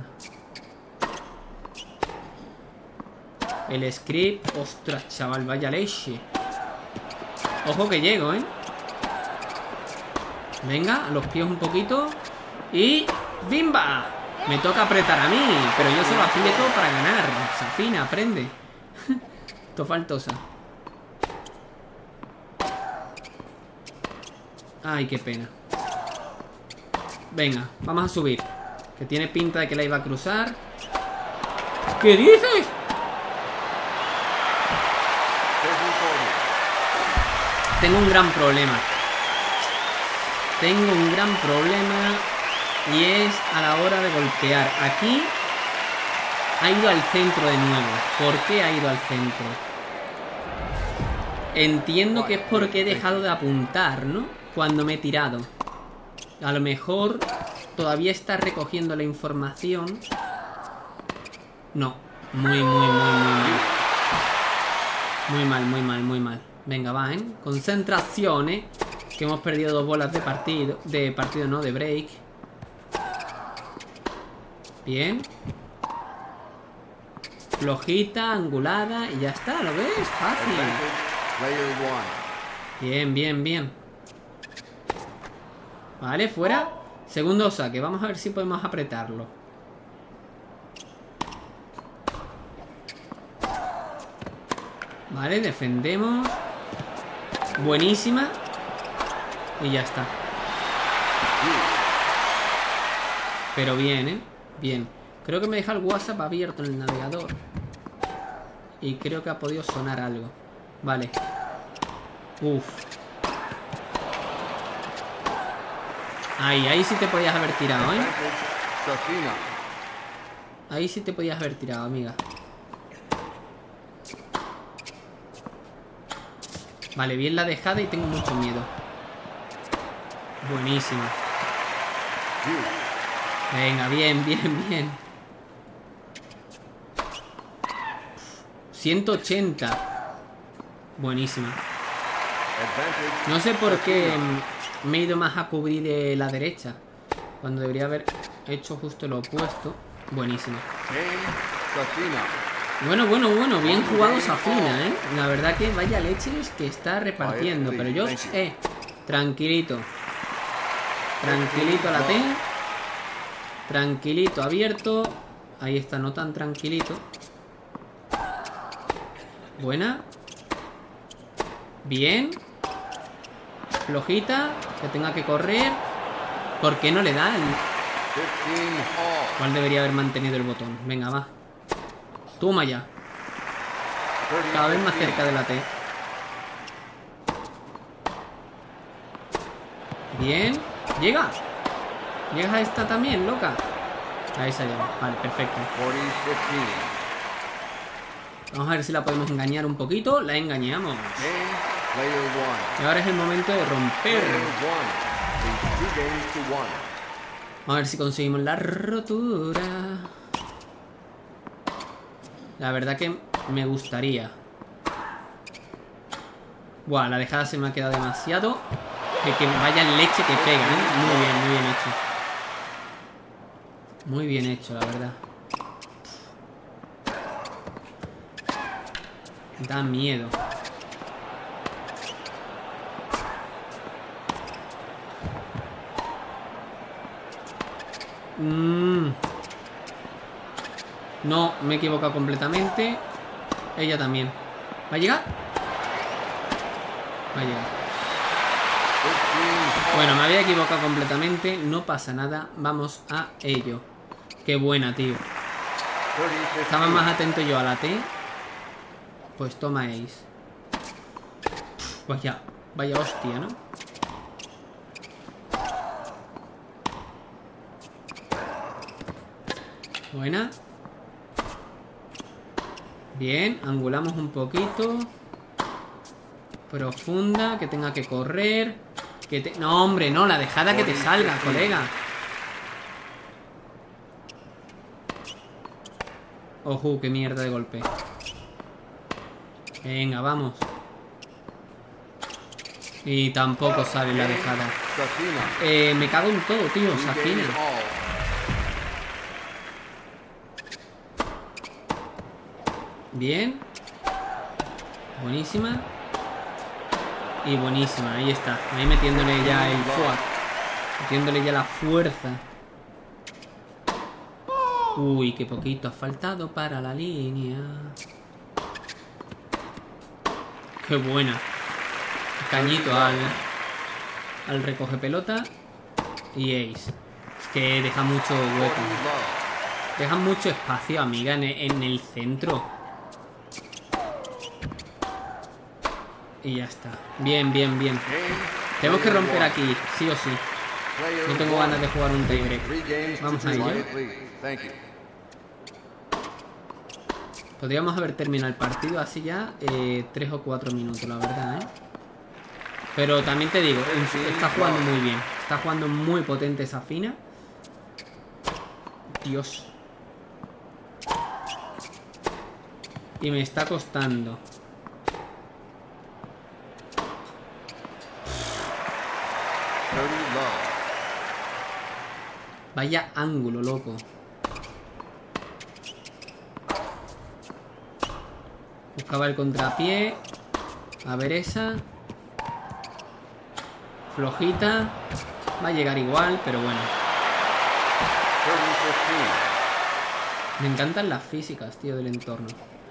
El script. Ostras, chaval, vaya leche. Ojo que llego, ¿eh? Venga, a los pies un poquito. Y... ¡bimba! Me toca apretar a mí, pero yo solo aprieto para ganar. Safina, aprende. Esto faltosa. Ay, qué pena. Venga, vamos a subir. Que tiene pinta de que la iba a cruzar. ¿Qué dices? Tengo un gran problema. Tengo un gran problema. Y es a la hora de golpear. Aquí ha ido al centro de nuevo. ¿Por qué ha ido al centro? Entiendo que es porque he dejado de apuntar, ¿no? Cuando me he tirado. A lo mejor todavía está recogiendo la información. No. Muy mal. Muy mal. Venga, va, ¿eh? Concentración, ¿eh? Que hemos perdido 2 bolas de partido. De partido, no, de break. Bien. Flojita, angulada. Y ya está, ¿lo ves? Fácil. Bien. Vale, fuera. Segundo saque. Vamos a ver si podemos apretarlo. Vale, defendemos. Buenísima. Y ya está. Pero bien, ¿eh? Bien. Creo que me deja el WhatsApp abierto en el navegador. Y creo que ha podido sonar algo. Vale. Uf. Ahí sí te podías haber tirado, ¿eh? Ahí sí te podías haber tirado, amiga. Vale, bien la dejada y tengo mucho miedo. Buenísima. Venga, bien. 180. Buenísima. No sé por qué me he ido más a cubrir la derecha, cuando debería haber hecho justo lo opuesto. Buenísima. Bueno. Bien jugado Safina, ¿eh? La verdad que vaya leches que está repartiendo. Pero yo, tranquilito. Tranquilito a la T. Tranquilito, abierto. Ahí está, no tan tranquilito. Buena. Bien. Flojita. Que tenga que correr. ¿Por qué no le da? ¿Cuál debería haber mantenido el botón? Venga, va. Toma ya. Cada vez más cerca de la T. Bien. Llega. Llegas a esta también, loca. A esa llega. Vale, perfecto. Vamos a ver si la podemos engañar un poquito. La engañamos. Y ahora es el momento de romper. Vamos a ver si conseguimos la rotura. La verdad que me gustaría. Buah, la dejada se me ha quedado demasiado. Que vaya leche que pega, ¿eh? Muy bien hecho. Muy bien hecho, la verdad. Da miedo. No, me he equivocado completamente. Ella también. ¿Va a llegar? Va a llegar. Bueno, me había equivocado completamente. No pasa nada. Vamos a ello. Qué buena, tío. Estaba más atento yo a la T. Pues toma Ace. Vaya hostia, ¿no? Buena. Bien, angulamos un poquito. Profunda, que tenga que correr. No, hombre, no, la dejada que te salga, colega. Ojo, qué mierda de golpe. Venga, vamos. Y tampoco sale la dejada. Me cago en todo, tío. Safina. Bien. Buenísima. Y buenísima, ahí está. Ahí metiéndole ya el fuá. Metiéndole ya la fuerza. Uy, qué poquito ha faltado para la línea. Qué buena. Cañito al recoge pelota. Y ace. Es que deja mucho hueco. Deja mucho espacio, amiga, en el centro. Y ya está. Bien, bien, bien. Tenemos que romper aquí, sí o sí. No tengo ganas de jugar un tiebreak. Vamos a ello. Podríamos haber terminado el partido así ya 3 o 4 minutos, la verdad, ¿eh? Pero también te digo, está jugando muy bien. Está jugando muy potente Safina. Dios. Y me está costando. Vaya ángulo, loco. Buscaba el contrapié. A ver esa. Flojita. Va a llegar igual, pero bueno. Me encantan las físicas, tío, del entorno.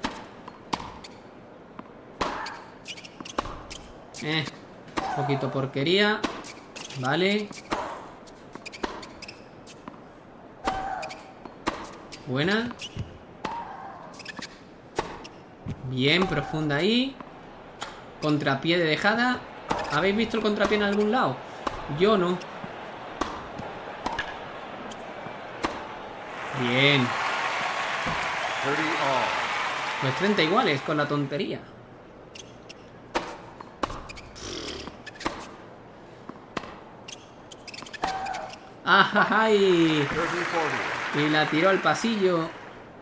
Poquito porquería. Vale. Buena. Bien, profunda ahí. Contrapié de dejada. ¿Habéis visto el contrapié en algún lado? Yo no. Bien. Pues 30 iguales con la tontería. ¡Ay! Y la tiró al pasillo.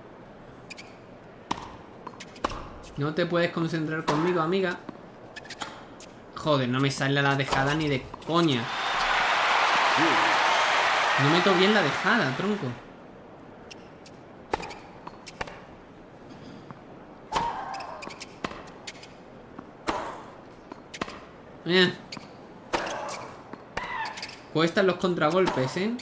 No te puedes concentrar conmigo, amiga. Joder, no me sale la dejada ni de coña. No meto bien la dejada, tronco. Cuestan los contragolpes, ¿eh?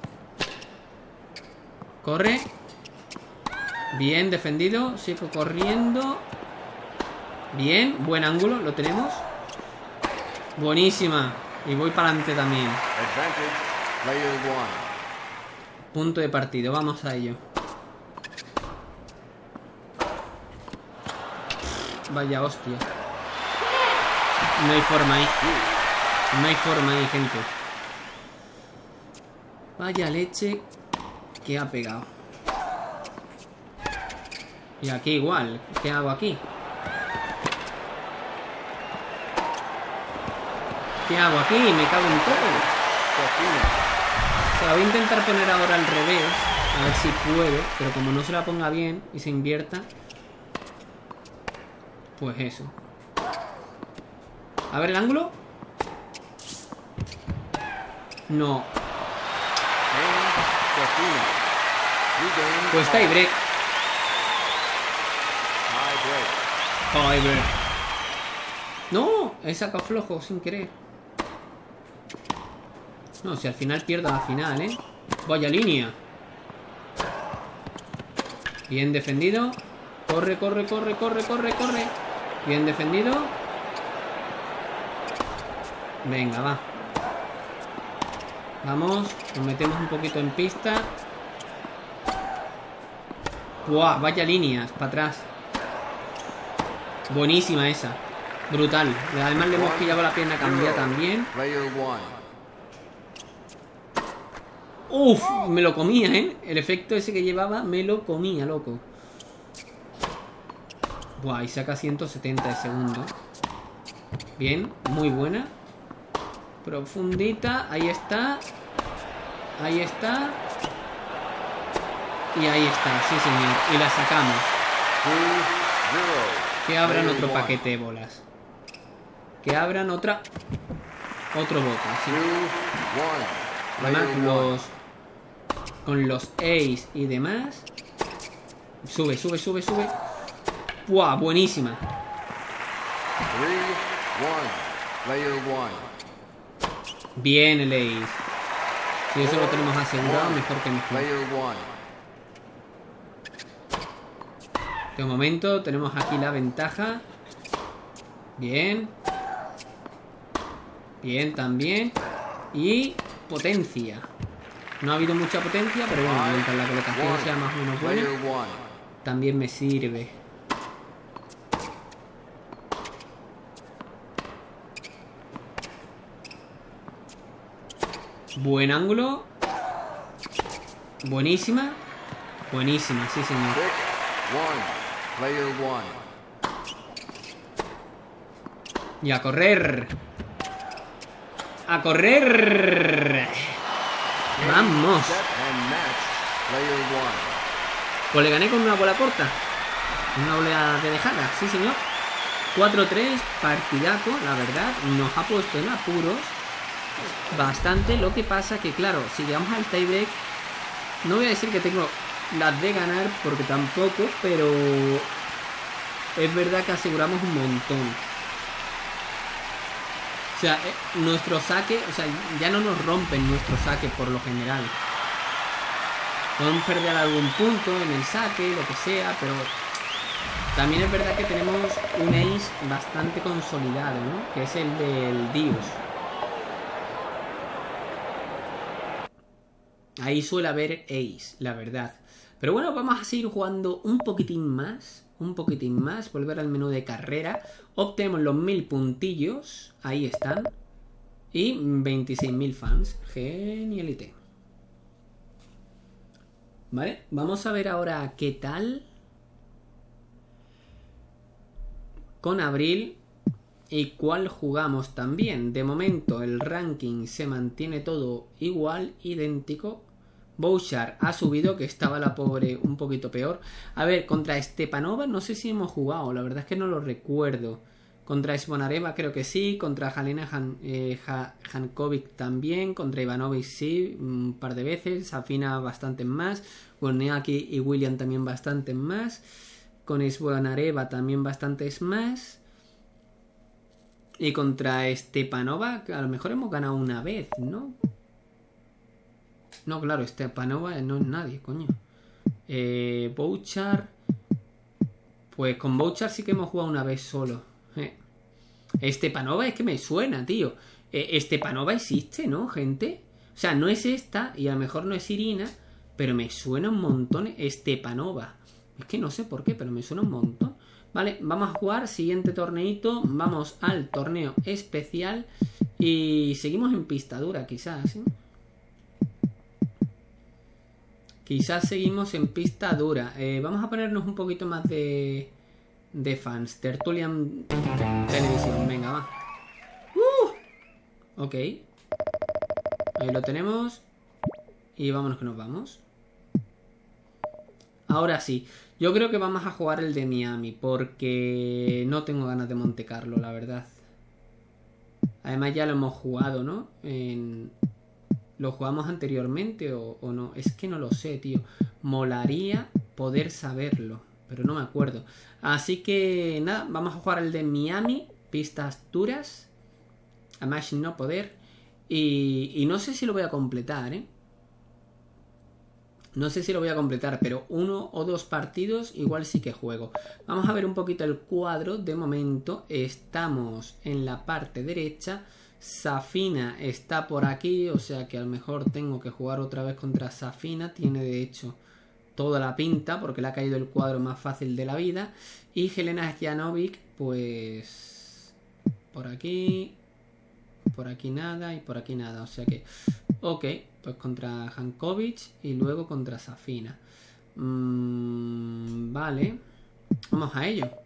Corre. Bien, defendido. Sigo corriendo. Bien, buen ángulo, lo tenemos. Buenísima. Y voy para adelante también. Punto de partido, vamos a ello. Vaya hostia. No hay forma ahí. No hay forma ahí, gente. Vaya leche que ha pegado. Y aquí igual. ¿Qué hago aquí? ¿Qué hago aquí? Me cago en todo. O sea, voy a intentar poner ahora al revés. A ver si puedo. Pero como no se la ponga bien y se invierta, pues eso. A ver el ángulo. No. Pues tiebreak. Tiebreak. No, he sacado flojo sin querer. No, si al final pierdo la final, ¿eh? Vaya línea. Bien defendido. Corre, corre, corre, corre, corre, corre. Bien defendido. Venga, va. Vamos, nos metemos un poquito en pista. ¡Buah! Vaya líneas, para atrás. Buenísima esa. Brutal. Además le hemos pillado la pierna cambiada también. Uf, me lo comía, ¿eh? El efecto ese que llevaba me lo comía, loco. Buah, y saca 170 de segundo. Bien, muy buena. Profundita, ahí está. Ahí está. Y ahí está, sí señor. Y la sacamos. Que abran Player otro one. paquete de bolas. Que abran otro bote, sí. 2-1. Además, Player con los Ace y demás. Sube, sube, sube, sube. ¡Buah! Buenísima. 3-1. Player one. Bien el Ace. Si eso lo tenemos asegurado, mejor que mejor. Player one. De momento tenemos aquí la ventaja. Bien. Bien también. Y potencia. No ha habido mucha potencia, pero bueno, mientras la colocación sea más o menos buena, Player one. también me sirve. Buen ángulo. Buenísima. Buenísima, sí señor. 6-1. Player one. Y a correr. A correr. Vamos. Set and match. Player one. Pues le gané con una bola corta. Una bola de dejada, sí señor. 4-3, partidaco, la verdad. Nos ha puesto en apuros bastante. Lo que pasa que, claro, si llegamos al tiebreak, no voy a decir que tengo las de ganar, porque tampoco, pero es verdad que aseguramos un montón. O sea, nuestro saque, o sea, ya no nos rompen nuestro saque por lo general. Podemos perder algún punto en el saque, lo que sea, pero también es verdad que tenemos un ace bastante consolidado, ¿no? Que es el del Dios. Ahí suele haber ace, la verdad. Pero bueno, vamos a seguir jugando un poquitín más. Un poquitín más. Volver al menú de carrera. Obtenemos los 1000 puntillos. Ahí están. Y 26.000 fans. Genialite. Vale, vamos a ver ahora qué tal con Abril y cuál jugamos también. De momento el ranking se mantiene todo igual, idéntico. Bouchard ha subido, que estaba la pobre un poquito peor. A ver, contra Stepanova no sé si hemos jugado, la verdad es que no lo recuerdo. Contra Svonareva creo que sí, contra Jelena Jankovic también, contra Ivanovic sí, un par de veces, Safina bastante más, Wozniacki y William también bastante más, con Svonareva también bastantes más, y contra Stepanova a lo mejor hemos ganado una vez, ¿no? No, claro, Stepanova no es nadie, coño. Bouchard, pues con Bouchard sí que hemos jugado una vez solo. Stepanova es que me suena, tío. Stepanova existe, ¿no, gente? O sea, no es esta y a lo mejor no es Irina, pero me suena un montón Stepanova. Es que no sé por qué, pero me suena un montón. Vale, vamos a jugar siguiente torneito. Vamos al torneo especial y seguimos en pista dura, quizás, ¿eh? Quizás seguimos en pista dura. Vamos a ponernos un poquito más de fans. Tertulian Televisión. Venga, va. Ok. Ahí lo tenemos. Y vámonos que nos vamos. Ahora sí. Yo creo que vamos a jugar el de Miami. Porque no tengo ganas de Monte Carlo, la verdad. Además ya lo hemos jugado, ¿no? ¿Lo jugamos anteriormente o no? Es que no lo sé, tío. Molaría poder saberlo, pero no me acuerdo. Así que nada, vamos a jugar el de Miami. Pistas duras. Además no poder. Y no sé si lo voy a completar, ¿eh? No sé si lo voy a completar, pero 1 o 2 partidos igual sí que juego. Vamos a ver un poquito el cuadro. De momento estamos en la parte derecha. Safina está por aquí, o sea que a lo mejor tengo que jugar otra vez contra Safina. Tiene de hecho toda la pinta porque le ha caído el cuadro más fácil de la vida. Y Jelena Jankovic, pues por aquí nada y por aquí nada, o sea que ok, pues contra Jankovic y luego contra Safina. Vale, vamos a ello.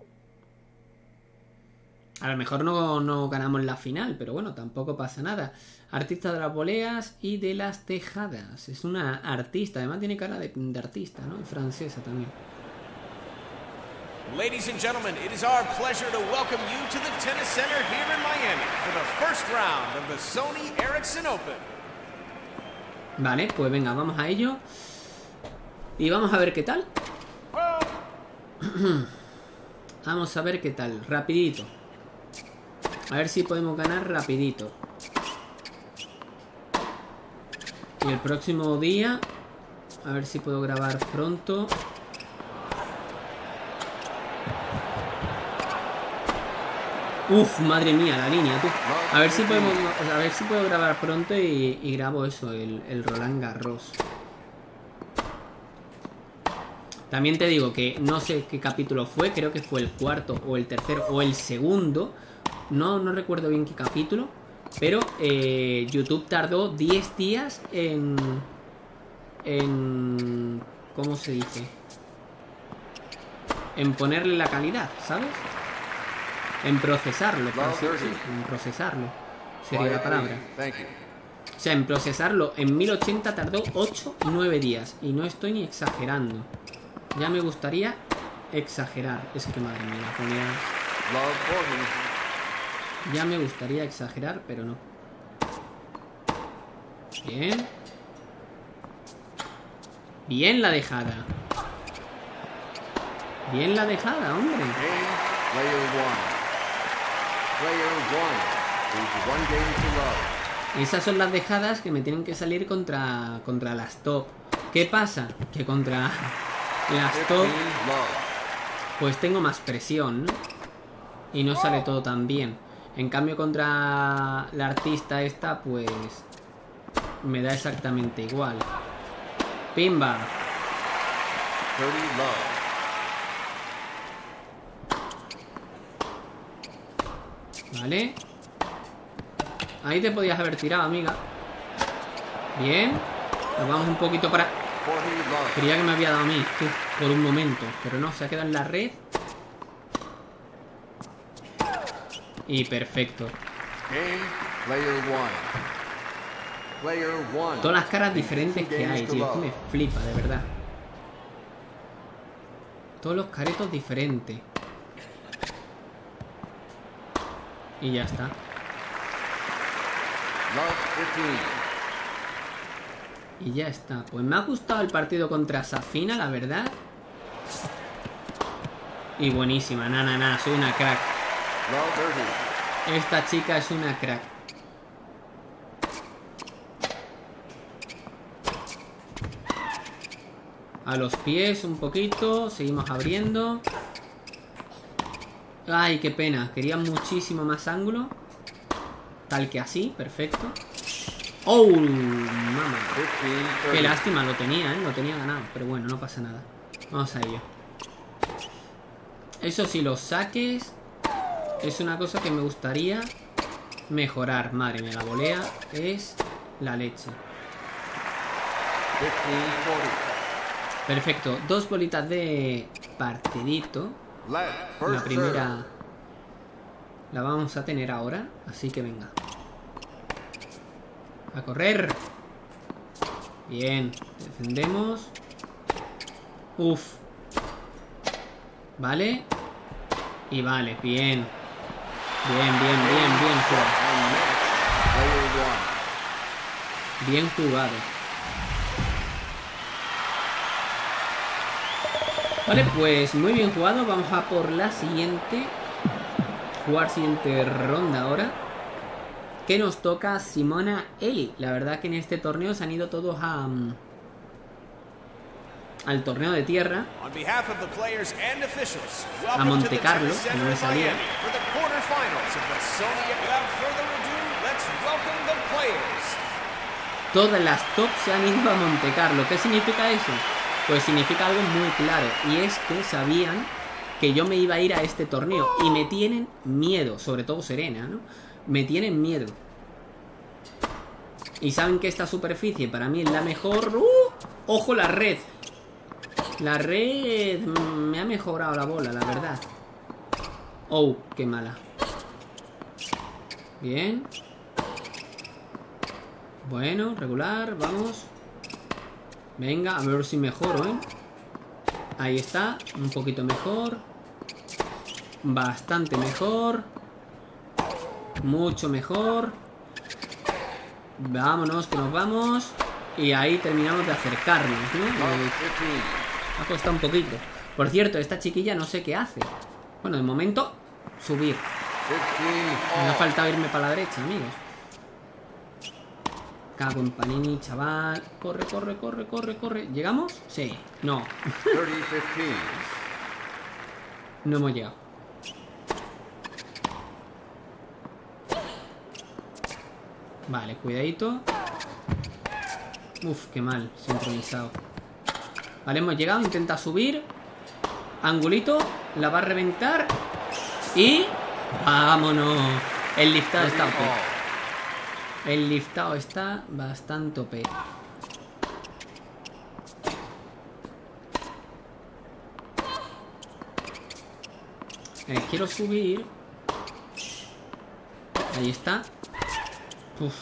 A lo mejor no ganamos la final, pero bueno, tampoco pasa nada. Artista de las voleas y de las tejadas. Es una artista, además tiene cara de artista, ¿no? Y francesa también. Ladies and gentlemen, it is our pleasure to welcome you to the Tennis Center here in Miami for the first round of the Sony Ericsson Open. Vale, pues venga, vamos a ello. Y vamos a ver qué tal. Vamos a ver qué tal, rapidito. A ver si podemos ganar rapidito. Y el próximo día, a ver si puedo grabar pronto. Uf, madre mía, la línea, tú. A ver si podemos, a ver si puedo grabar pronto y grabo eso, el Roland Garros. También te digo que no sé qué capítulo fue, creo que fue el cuarto o el tercero o el segundo. No recuerdo bien qué capítulo. Pero YouTube tardó 10 días en... ¿Cómo se dice? En ponerle la calidad, ¿sabes? En procesarlo, en procesarlo sería la palabra. O sea, en procesarlo en 1080 tardó 8 y 9 días. Y no estoy ni exagerando. Ya me gustaría exagerar. Es que madre mía, la ponía... Ya me gustaría exagerar, pero no. Bien. Bien la dejada. Bien la dejada, hombre. Esas son las dejadas que me tienen que salir contra las top. ¿Qué pasa? Que contra las top pues tengo más presión, ¿no? Y no sale todo tan bien. En cambio contra la artista esta pues me da exactamente igual. Pimba. Vale. Ahí te podías haber tirado, amiga. Bien. Nos vamos un poquito para... Quería que me había dado a mí, tú, por un momento. Pero no, se ha quedado en la red. Y perfecto. Todas las caras diferentes que hay, tío. Es que me flipa, de verdad. Todos los caretos diferentes. Y ya está. Y ya está. Pues me ha gustado el partido contra Safina, la verdad. Y buenísima. Nada, soy una crack. Esta chica es una crack. A los pies un poquito. Seguimos abriendo. Ay, qué pena. Quería muchísimo más ángulo. Tal que así, perfecto. ¡Oh! Mamá. Qué lástima, lo tenía, ¿eh? Lo tenía ganado. Pero bueno, no pasa nada. Vamos a ello. Eso sí, los saques es una cosa que me gustaría mejorar. Madre mía, la volea es la leche. Perfecto. 2 bolitas de partidito. La primera la vamos a tener ahora, así que venga. A correr. Bien, defendemos. Uf. Vale. Y vale, bien. Bien jugado. Bien jugado. Vale, pues muy bien jugado. Vamos a por la siguiente. Jugar siguiente ronda ahora. Que nos toca Simona Eli. La verdad que en este torneo se han ido todos al torneo de tierra. A Monte Carlo, que no me salía. Todas las tops se han ido a Monte Carlo. ¿Qué significa eso? Pues significa algo muy claro. Y es que sabían que yo me iba a ir a este torneo. Y me tienen miedo. Sobre todo Serena, ¿no? Me tienen miedo. Y saben que esta superficie para mí es la mejor. ¡Ojo la red! La red me ha mejorado la bola, la verdad. ¡Oh! ¡Qué mala! Bien. Bueno, regular, vamos. Venga, a ver si mejoro, ¿eh? Ahí está, un poquito mejor. bastante mejor. Mucho mejor. Vámonos, que nos vamos. Y ahí terminamos de acercarnos, ¿no? Ha costado un poquito. Por cierto, esta chiquilla no sé qué hace. Bueno, de momento, subir. Me ha faltado irme para la derecha, amigos. Cago en Panini, chaval. Corre, corre, corre, corre, corre. ¿Llegamos? Sí. No. No hemos llegado. Vale, cuidadito. Uf, qué mal, sincronizado. Vale, hemos llegado, intenta subir. Angulito, la va a reventar. Y... ¡vámonos! El liftado está OP. El liftado está bastante OP. Quiero subir. Ahí está. Uf.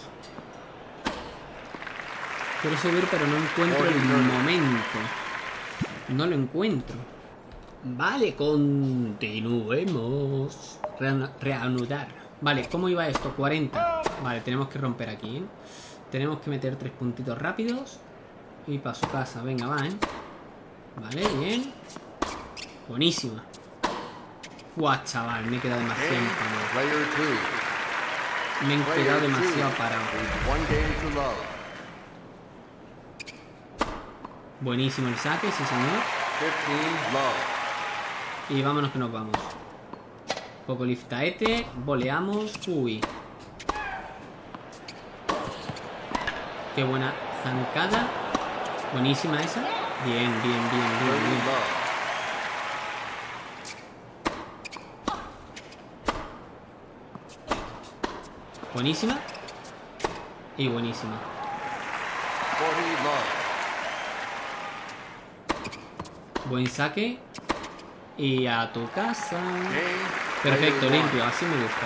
Quiero subir, pero no encuentro el momento. No lo encuentro. Vale, continuemos. Reanudar. Vale, ¿cómo iba esto? 40. Vale, tenemos que romper aquí, ¿eh? Tenemos que meter 3 puntitos rápidos. Y para su casa, venga, va, ¿eh? Vale, bien. Buenísima. Guau, chaval, me he quedado demasiado parado. Me he quedado demasiado parado. Buenísimo el saque, sí señor. Y vámonos que nos vamos. Poco liftaete, voleamos. Uy. Qué buena zancada. Buenísima esa. Bien, bien, bien, bien, bien. Buenísima. Y buenísima. Buen saque. Y a tu casa. Perfecto, limpio, así me gusta.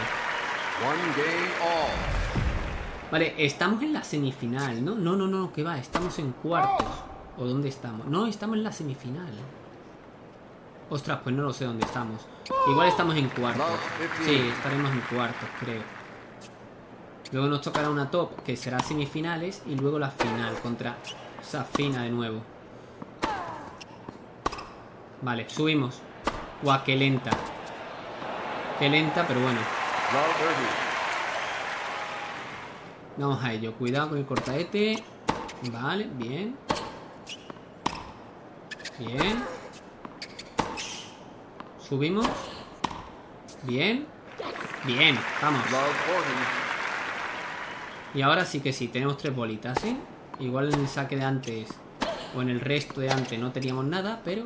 Vale, estamos en la semifinal, ¿no? No, no, no, que va, estamos en cuartos. ¿O dónde estamos? No, estamos en la semifinal. Ostras, pues no lo sé dónde estamos. Igual estamos en cuartos. Sí, estaremos en cuartos, creo. Luego nos tocará una top, que será semifinales. Y luego la final, contra Safina de nuevo. Vale, subimos. Guau, qué lenta. Qué lenta, pero bueno. Vamos a ello. Cuidado con el cortaete. Vale, bien. Bien. Subimos. Bien. Bien, vamos. Y ahora sí que sí, tenemos 3 bolitas, ¿eh? Igual en el saque de antes o en el resto de antes no teníamos nada, pero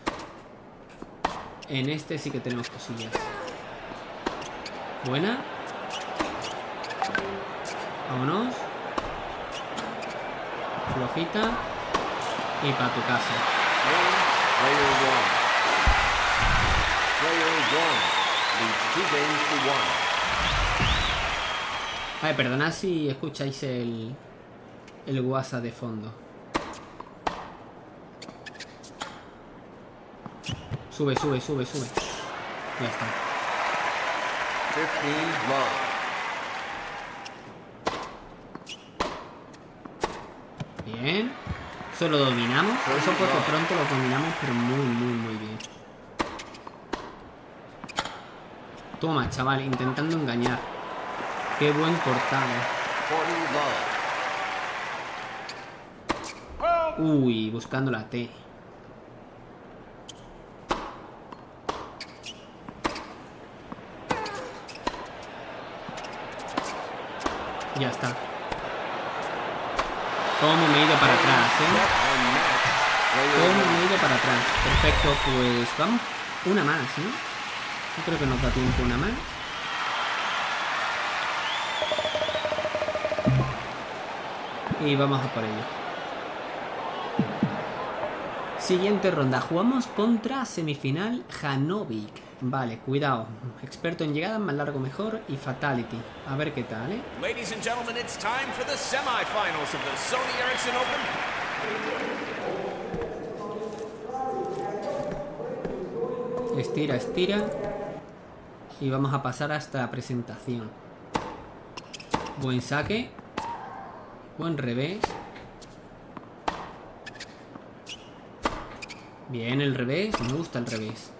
en este sí que tenemos cosillas. Buena. Vámonos. Flojita. Y para tu casa. Vale, perdonad si escucháis el WhatsApp de fondo. Sube, sube, sube, sube. Ya está. 15 love. Bien. Eso lo dominamos. Eso por lo pronto lo dominamos, pero muy, muy, muy bien. Toma, chaval, intentando engañar. Qué buen cortado. 40 love. Uy, buscando la T. Ya está. ¿Cómo me he ido para atrás, ¿Cómo me he ido para atrás? Perfecto, pues vamos. Una más, ¿no? Yo creo que nos da tiempo una más. Y vamos a por ello. Siguiente ronda. Jugamos contra semifinal Janovic. Vale, cuidado. Experto en llegadas, más largo mejor. Y Fatality. A ver qué tal, ¿eh? Ladies and gentlemen, it's time for the semifinals of the Sony Ericsson Open. Estira, estira. y vamos a pasar hasta la presentación. Buen saque. Buen revés. Bien el revés. Me gusta el revés.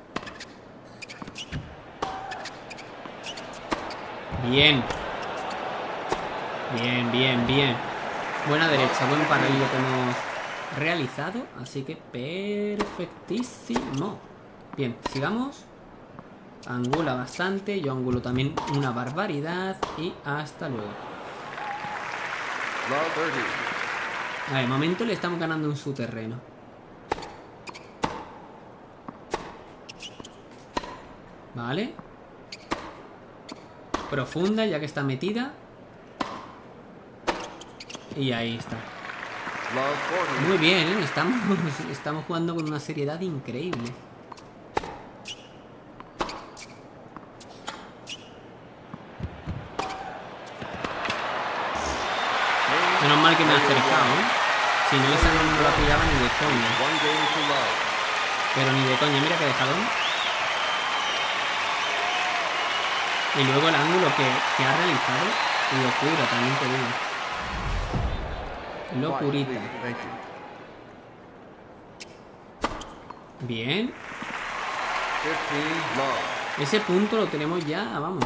Bien. Bien, bien, bien. Buena derecha. Buen paralelo que hemos realizado. Así que perfectísimo. Bien, sigamos. Angula bastante. Yo angulo también una barbaridad. Y hasta luego. A ver, de momento le estamos ganando en su terreno. Vale. Profunda, ya que está metida. Y ahí está. Muy bien, ¿eh? Estamos jugando con una seriedad increíble. Menos mal que me ha acercado, ¿eh? Si no, esa no me la pillaba ni de coña. Pero ni de coña, mira que dejadón. Y luego el ángulo que ha realizado. Locura, también te digo. Locurita. Bien. Ese punto lo tenemos ya, vamos.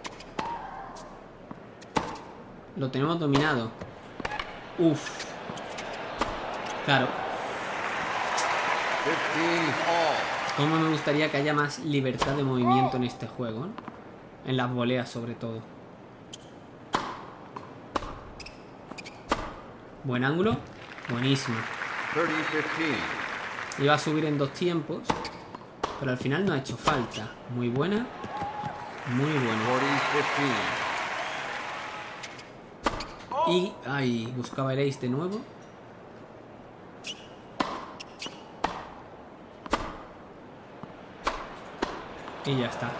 Lo tenemos dominado. Uf. Claro. Cómo me gustaría que haya más libertad de movimiento en este juego, ¿no? En las voleas sobre todo. Buen ángulo. Buenísimo. Iba a subir en 2 tiempos, pero al final no ha hecho falta. Muy buena. Muy buena. Y... ay, buscaba el ace de nuevo. Y ya está.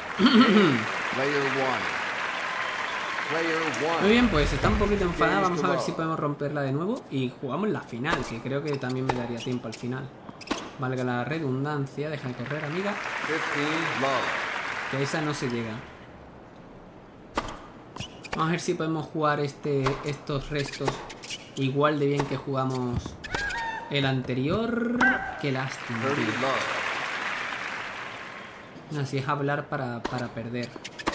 Muy bien, pues está un poquito enfadada. Vamos a ver si podemos romperla de nuevo. Y jugamos la final, que creo que también me daría tiempo al final. Valga la redundancia. Deja de correr, amiga. Que a esa no se llega. Vamos a ver si podemos jugar estos restos igual de bien que jugamos el anterior. Qué lástima, tío. Así es hablar para perder.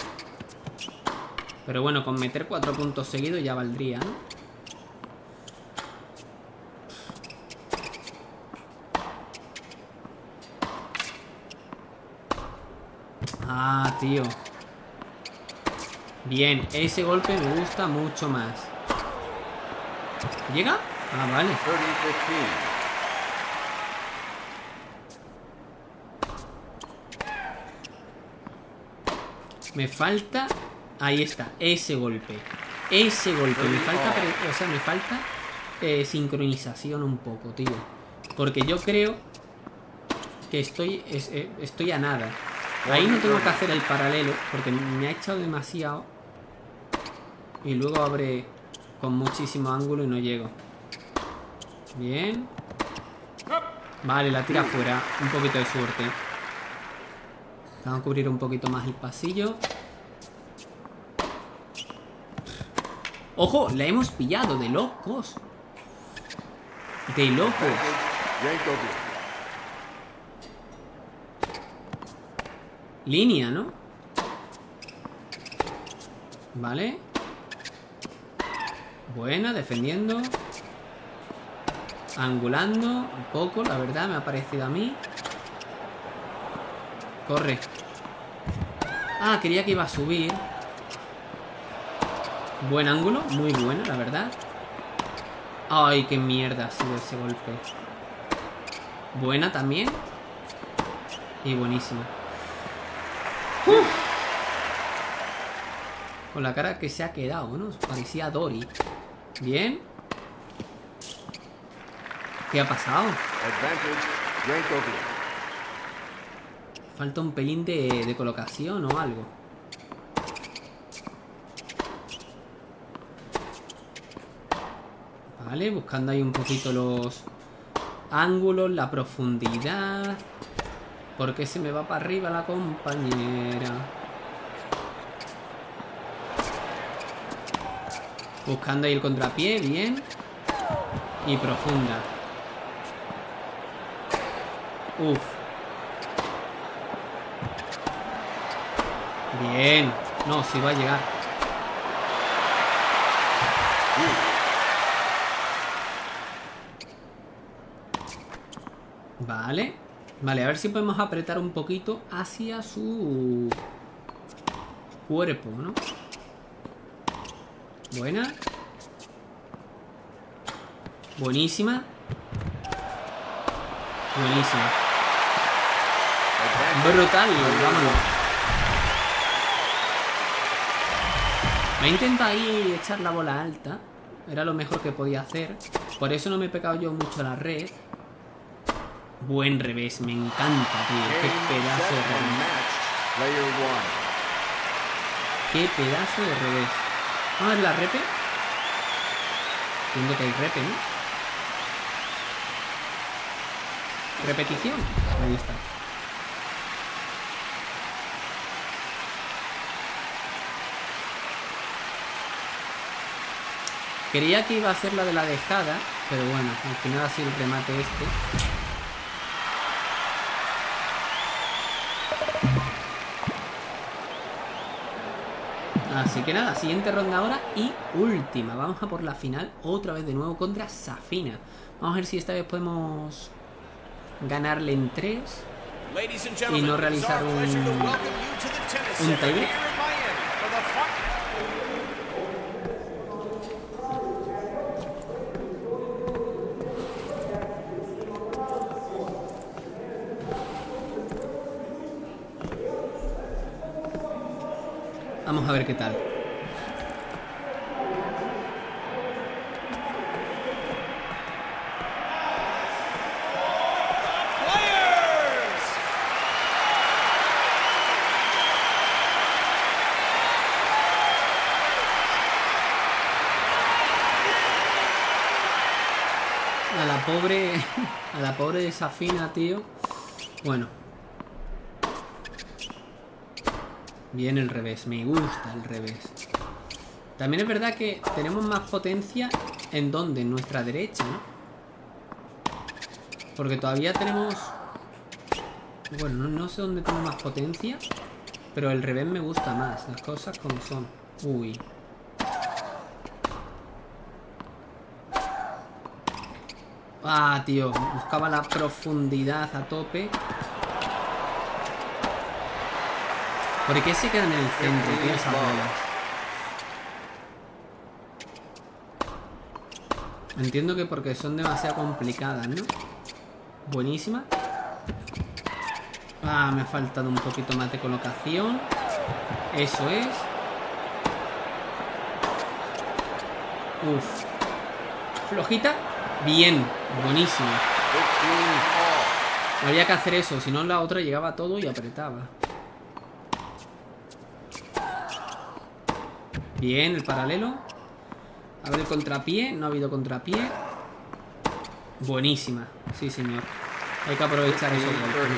Pero bueno, con meter 4 puntos seguidos ya valdría, ¿no? Ah, tío. Bien, ese golpe me gusta mucho más. ¿Llega? Ah, vale. Me falta... ahí está, ese golpe. Ese golpe. Me falta... o sea, me falta sincronización un poco, tío. Porque yo creo que estoy a nada. Ahí no tengo que hacer el paralelo porque me ha echado demasiado. Y luego abre con muchísimo ángulo y no llego. Bien. Vale, la tira fuera. Un poquito de suerte. Vamos a cubrir un poquito más el pasillo. ¡Ojo! La hemos pillado de locos. De locos. Línea, ¿no? Vale. Buena, defendiendo. Angulando un poco, la verdad, me ha parecido a mí. Corre. Ah, quería que iba a subir. Buen ángulo, muy bueno, la verdad. Ay, qué mierda ha sido ese golpe. Buena también. Y buenísima. Con la cara que se ha quedado, ¿no? Parecía Dory. Bien. ¿Qué ha pasado? Falta un pelín de colocación o algo. Vale, buscando ahí un poquito los ángulos, la profundidad. ¿Por qué se me va para arriba la compañera? Buscando ahí el contrapié, bien. Y profunda. Uf. Bien. No, sí va a llegar. Vale. Vale, a ver si podemos apretar un poquito hacia su cuerpo, ¿no? Buena. Buenísima. Buenísima. Brutal, vámonos. Me intenta ahí echar la bola alta. Era lo mejor que podía hacer. Por eso no me he pegado yo mucho a la red. Buen revés, me encanta, tío. Qué pedazo de revés. Qué pedazo de revés. Vamos a ver la repe. Entiendo que hay repe, ¿no? Repetición. Ahí está. Quería que iba a ser la de la dejada, pero bueno, al final ha sido el remate este. Así que nada, siguiente ronda ahora y última. Vamos a por la final otra vez de nuevo contra Safina. Vamos a ver si esta vez podemos ganarle en 3 y no realizar un tiebreak. Vamos a ver qué tal. A la pobre de Safina, tío. Bueno. Bien el revés, me gusta el revés. También es verdad que tenemos más potencia. ¿En dónde? En nuestra derecha, ¿no? Porque todavía tenemos... Bueno, no sé dónde tengo más potencia, pero el revés me gusta más. Las cosas como son. Uy. Ah, tío, buscaba la profundidad a tope. ¿Por qué se quedan en el centro, tío, esas bolas? Entiendo que porque son demasiado complicadas, ¿no? Buenísima. Ah, me ha faltado un poquito más de colocación. Eso es. Uf. Flojita. Bien, buenísimo. Había que hacer eso, si no la otra llegaba todo y apretaba. Bien, el paralelo. A ver el contrapié, no ha habido contrapié. Buenísima, sí señor. Hay que aprovechar esos golpes.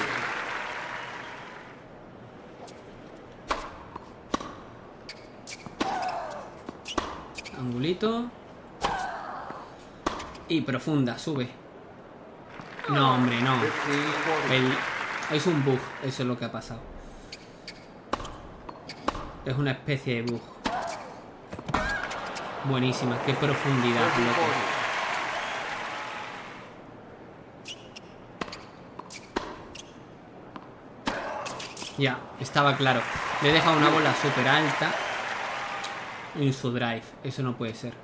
Angulito. Y profunda, sube. No, hombre, no. Es un bug, eso es lo que ha pasado. Es una especie de bug. Buenísima, qué profundidad, loco. Ya, estaba claro. Le he dejado una bola súper alta en su drive. Eso no puede ser.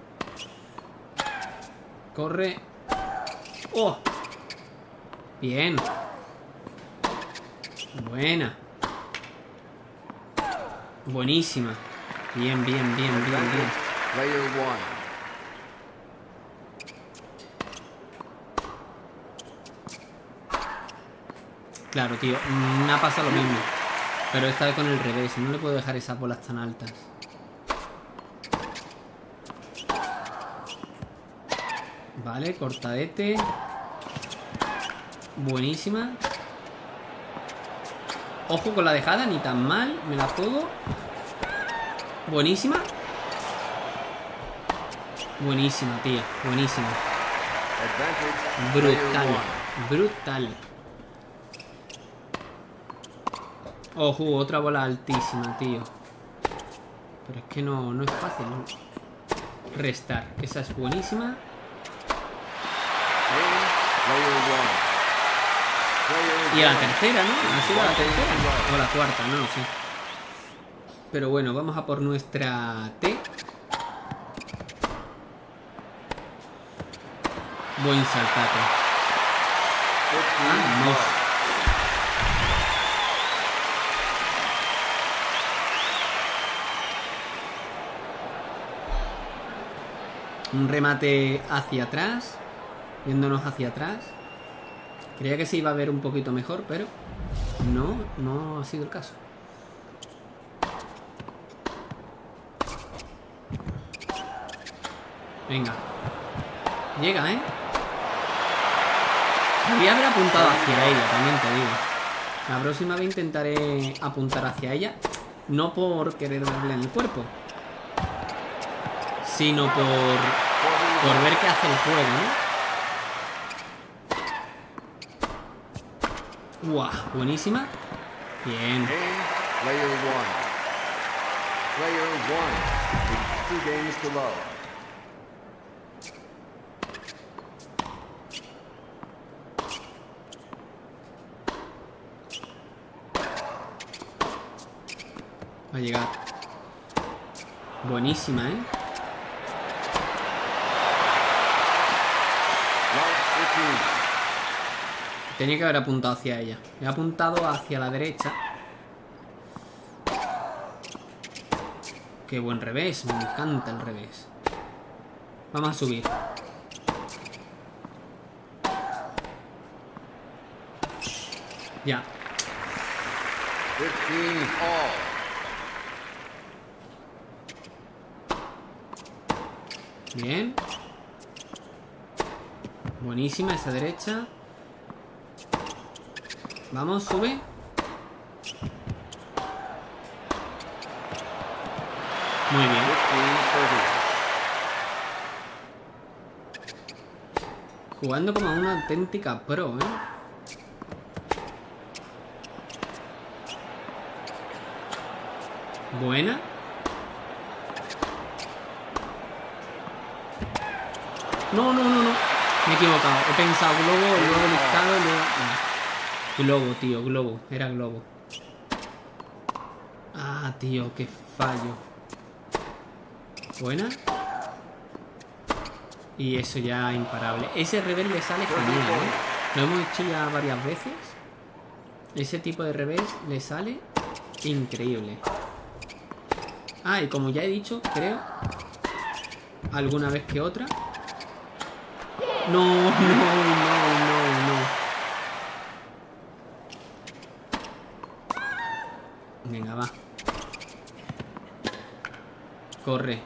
Corre. ¡Oh! Bien. Buena. Buenísima. Bien, bien, bien, bien, bien. Player one. Claro, tío. Me ha pasado lo mismo. Pero esta vez con el revés. No le puedo dejar esas bolas tan altas. Vale, cortadete. Buenísima. Ojo con la dejada, ni tan mal. Me la juego. Buenísima. Buenísima, tía. Buenísima. Advantage. Brutal. Player one. Brutal. Ojo, otra bola altísima, tío. Pero es que no es fácil restar. Esa es buenísima. Game. Player one. Player Y a la one. tercera, ¿no? ¿Ha sido la tercera? O la cuarta, no lo sé. Pero bueno, vamos a por nuestra T. Buen saltaco. 15 Vamos. Un remate hacia atrás. Yéndonos hacia atrás. Creía que se iba a ver un poquito mejor, pero no ha sido el caso. Venga. Llega, ¿eh? Podría haber apuntado hacia ella, también te digo. La próxima vez intentaré apuntar hacia ella. No por querer darle en el cuerpo, sino por ver qué hace el juego, ¿no? ¡Guau! Buenísima. Bien. Game. Player one. Player one. 2 games to love. Va a llegar. Buenísima, ¿eh? Love 15. Tenía que haber apuntado hacia ella. He apuntado hacia la derecha. Qué buen revés. Me encanta el revés. Vamos a subir. Ya. 15 all. Bien. Buenísima esa derecha. Vamos, sube. Muy bien. 15-30. Jugando como una auténtica pro, ¿eh? Buena. No. Me he equivocado. He pensado globo, luego listado, luego... Globo, tío, globo. Era globo. Ah, tío, qué fallo. Buena. Y eso ya imparable. Ese revés le sale genial, ¿eh? Lo hemos hecho ya varias veces. Ese tipo de revés le sale increíble. Ah, y como ya he dicho, creo, alguna vez que otra. No. Venga, va. Corre.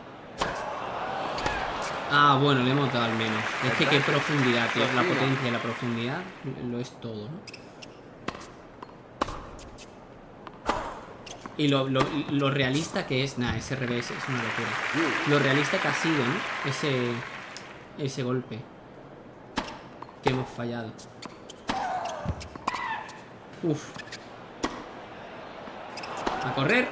Ah, bueno, le hemos dado al menos. Es que qué profundidad, tío. La potencia y la profundidad lo es todo, ¿no? Y lo realista que es... Nah, ese revés es una locura. Lo realista que ha sido, ¿no? Ese golpe que hemos fallado. Uf. A correr.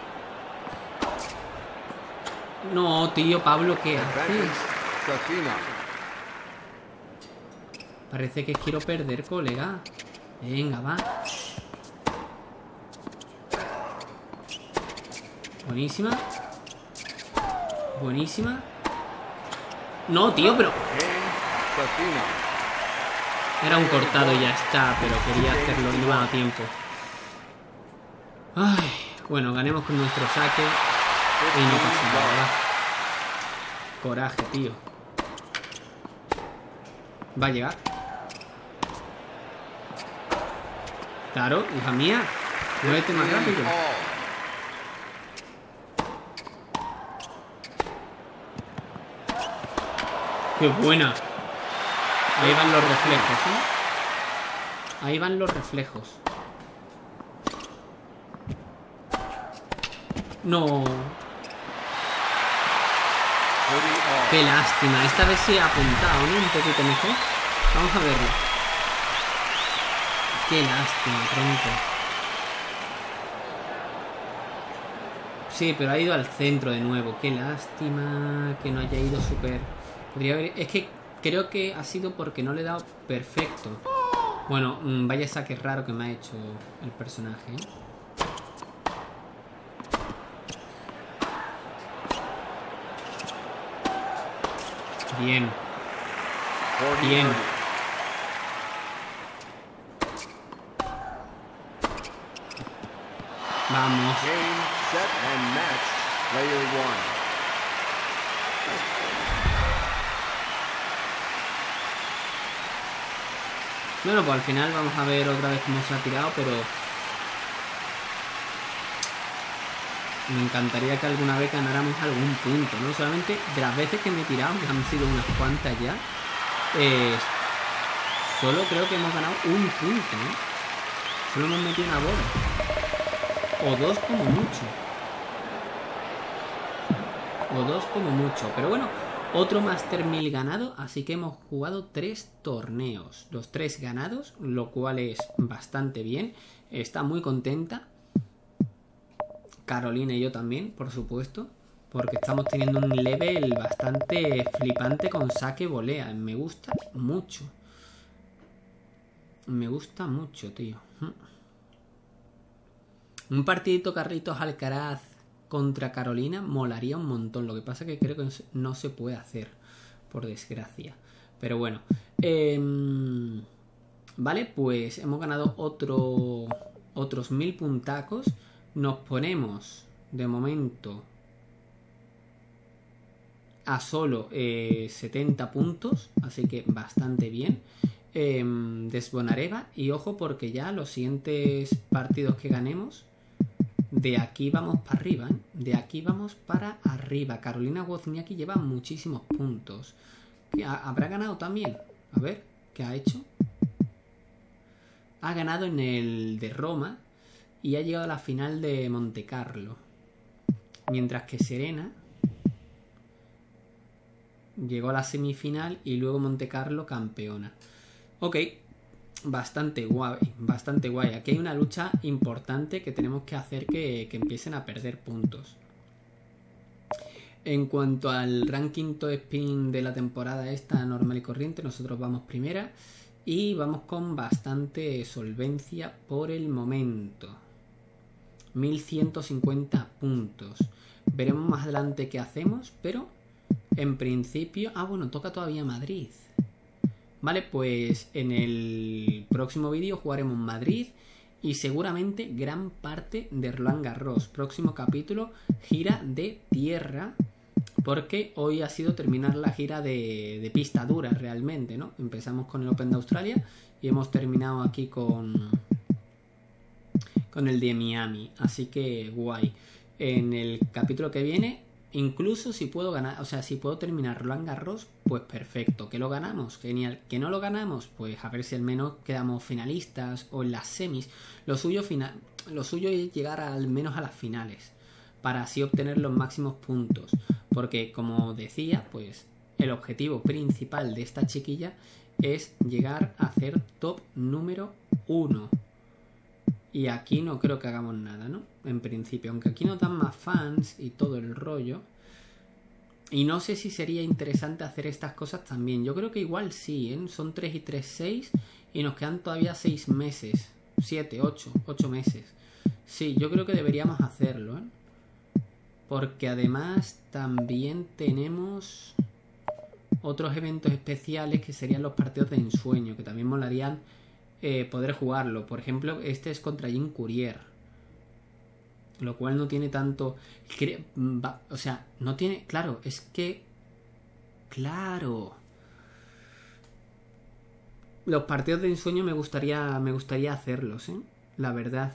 No, tío, Pablo, ¿qué haces? Safina. Parece que quiero perder, colega. Venga, va. Buenísima. Buenísima. No, tío, pero... Safina. Era un cortado y ya está, pero quería hacerlo, no me ha dado tiempo. Ay, bueno, ganemos con nuestro saque y no pasa nada, va. Coraje, tío. Va a llegar. Claro, hija mía. Muévete más rápido. ¡Qué buena! Ahí van los reflejos, ¿eh? Ahí van los reflejos. No. Qué lástima. Esta vez sí ha apuntado, ¿no? Un poquito mejor. Vamos a verlo. Qué lástima, tronco. Sí, pero ha ido al centro de nuevo. Qué lástima que no haya ido súper... Podría haber... Es que creo que ha sido porque no le he dado perfecto. Bueno, vaya saque raro que me ha hecho el personaje, ¿eh? Bien. Bien. Vamos. Game, set, and match. Player one. Bueno, pues al final vamos a ver otra vez cómo se ha tirado, pero... Me encantaría que alguna vez ganáramos algún punto, ¿no? Solamente de las veces que me he tirado, que han sido unas cuantas ya, solo creo que hemos ganado un punto, ¿no? Solo hemos metido una bola. O dos como mucho. O dos como mucho. Pero bueno, otro Master 1000 ganado, así que hemos jugado 3 torneos. Los 3 ganados, lo cual es bastante bien. Está muy contenta. Carolina y yo también, por supuesto, porque estamos teniendo un level bastante flipante con saque volea. Me gusta mucho. Me gusta mucho, tío. Un partidito Carlitos Alcaraz contra Carolina molaría un montón. Lo que pasa es que creo que no se puede hacer, por desgracia. Pero bueno. Vale, pues hemos ganado otros 1000 puntacos. Nos ponemos, de momento, a solo 70 puntos. Así que bastante bien. Desbonareva. Y ojo porque ya los siguientes partidos que ganemos, de aquí vamos para arriba, ¿eh? De aquí vamos para arriba. Carolina Wozniacki lleva muchísimos puntos. ¿Habrá ganado también? A ver, ¿qué ha hecho? Ha ganado en el de Roma y ha llegado a la final de Monte Carlo. Mientras que Serena llegó a la semifinal y luego Monte Carlo campeona. Ok, bastante guay, bastante guay. Aquí hay una lucha importante que tenemos que hacer que empiecen a perder puntos. En cuanto al ranking top spin de la temporada esta normal y corriente, nosotros vamos primera y vamos con bastante solvencia por el momento. 1150 puntos. Veremos más adelante qué hacemos, pero en principio... Ah, bueno, toca todavía Madrid. Vale, pues en el próximo vídeo jugaremos Madrid y seguramente gran parte de Roland Garros. Próximo capítulo, gira de tierra, porque hoy ha sido terminar la gira de pista dura realmente, ¿no? Empezamos con el Open de Australia y hemos terminado aquí con el de Miami. Así que guay. En el capítulo que viene... Incluso si puedo ganar, o sea, si puedo terminar Roland Garros, pues perfecto. ¿Que lo ganamos? Genial. ¿Que no lo ganamos? Pues a ver si al menos quedamos finalistas o en las semis. Lo suyo es llegar al menos a las finales, para así obtener los máximos puntos. Porque, como decía, pues el objetivo principal de esta chiquilla es llegar a hacer top número 1. Y aquí no creo que hagamos nada, ¿no? En principio, aunque aquí nos dan más fans y todo el rollo. Y no sé si sería interesante hacer estas cosas también. Yo creo que igual sí, ¿eh? Son 3 y 3, 6. Y nos quedan todavía 6 meses. 7, 8 meses. Sí, yo creo que deberíamos hacerlo, ¿eh? Porque además también tenemos otros eventos especiales que serían los partidos de ensueño, que también molarían poder jugarlo. Por ejemplo, este es contra Jim Courier, lo cual no tiene tanto... O sea, no tiene... Claro, es que... Claro. Los partidos de ensueño me gustaría hacerlos, ¿eh? La verdad.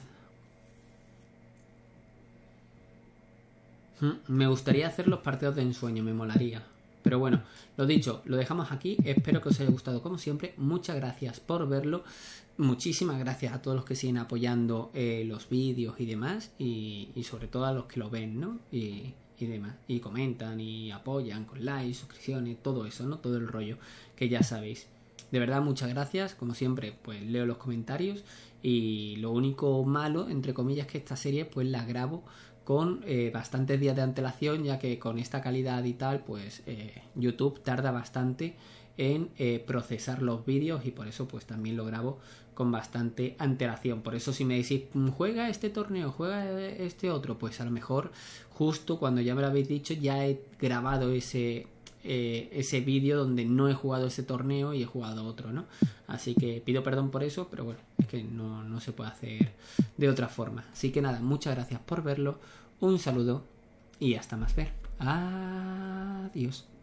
Me gustaría hacer los partidos de ensueño, me molaría. Pero bueno, lo dicho, lo dejamos aquí. Espero que os haya gustado como siempre. Muchas gracias por verlo. Muchísimas gracias a todos los que siguen apoyando los vídeos y demás. Y sobre todo a los que lo ven, ¿no? Y demás. Y comentan y apoyan con likes, suscripciones, todo eso, ¿no? Todo el rollo que ya sabéis. De verdad, muchas gracias. Como siempre, pues leo los comentarios. Y lo único malo, entre comillas, es que esta serie pues la grabo con bastantes días de antelación, ya que con esta calidad y tal, pues YouTube tarda bastante en procesar los vídeos y por eso pues también lo grabo con bastante antelación. Por eso si me decís, juega este torneo, juega este otro, pues a lo mejor justo cuando ya me lo habéis dicho ya he grabado ese vídeo donde no he jugado ese torneo y he jugado otro, ¿no? Así que pido perdón por eso, pero bueno, es que no se puede hacer de otra forma. Así que nada, muchas gracias por verlo, un saludo y hasta más ver. Adiós.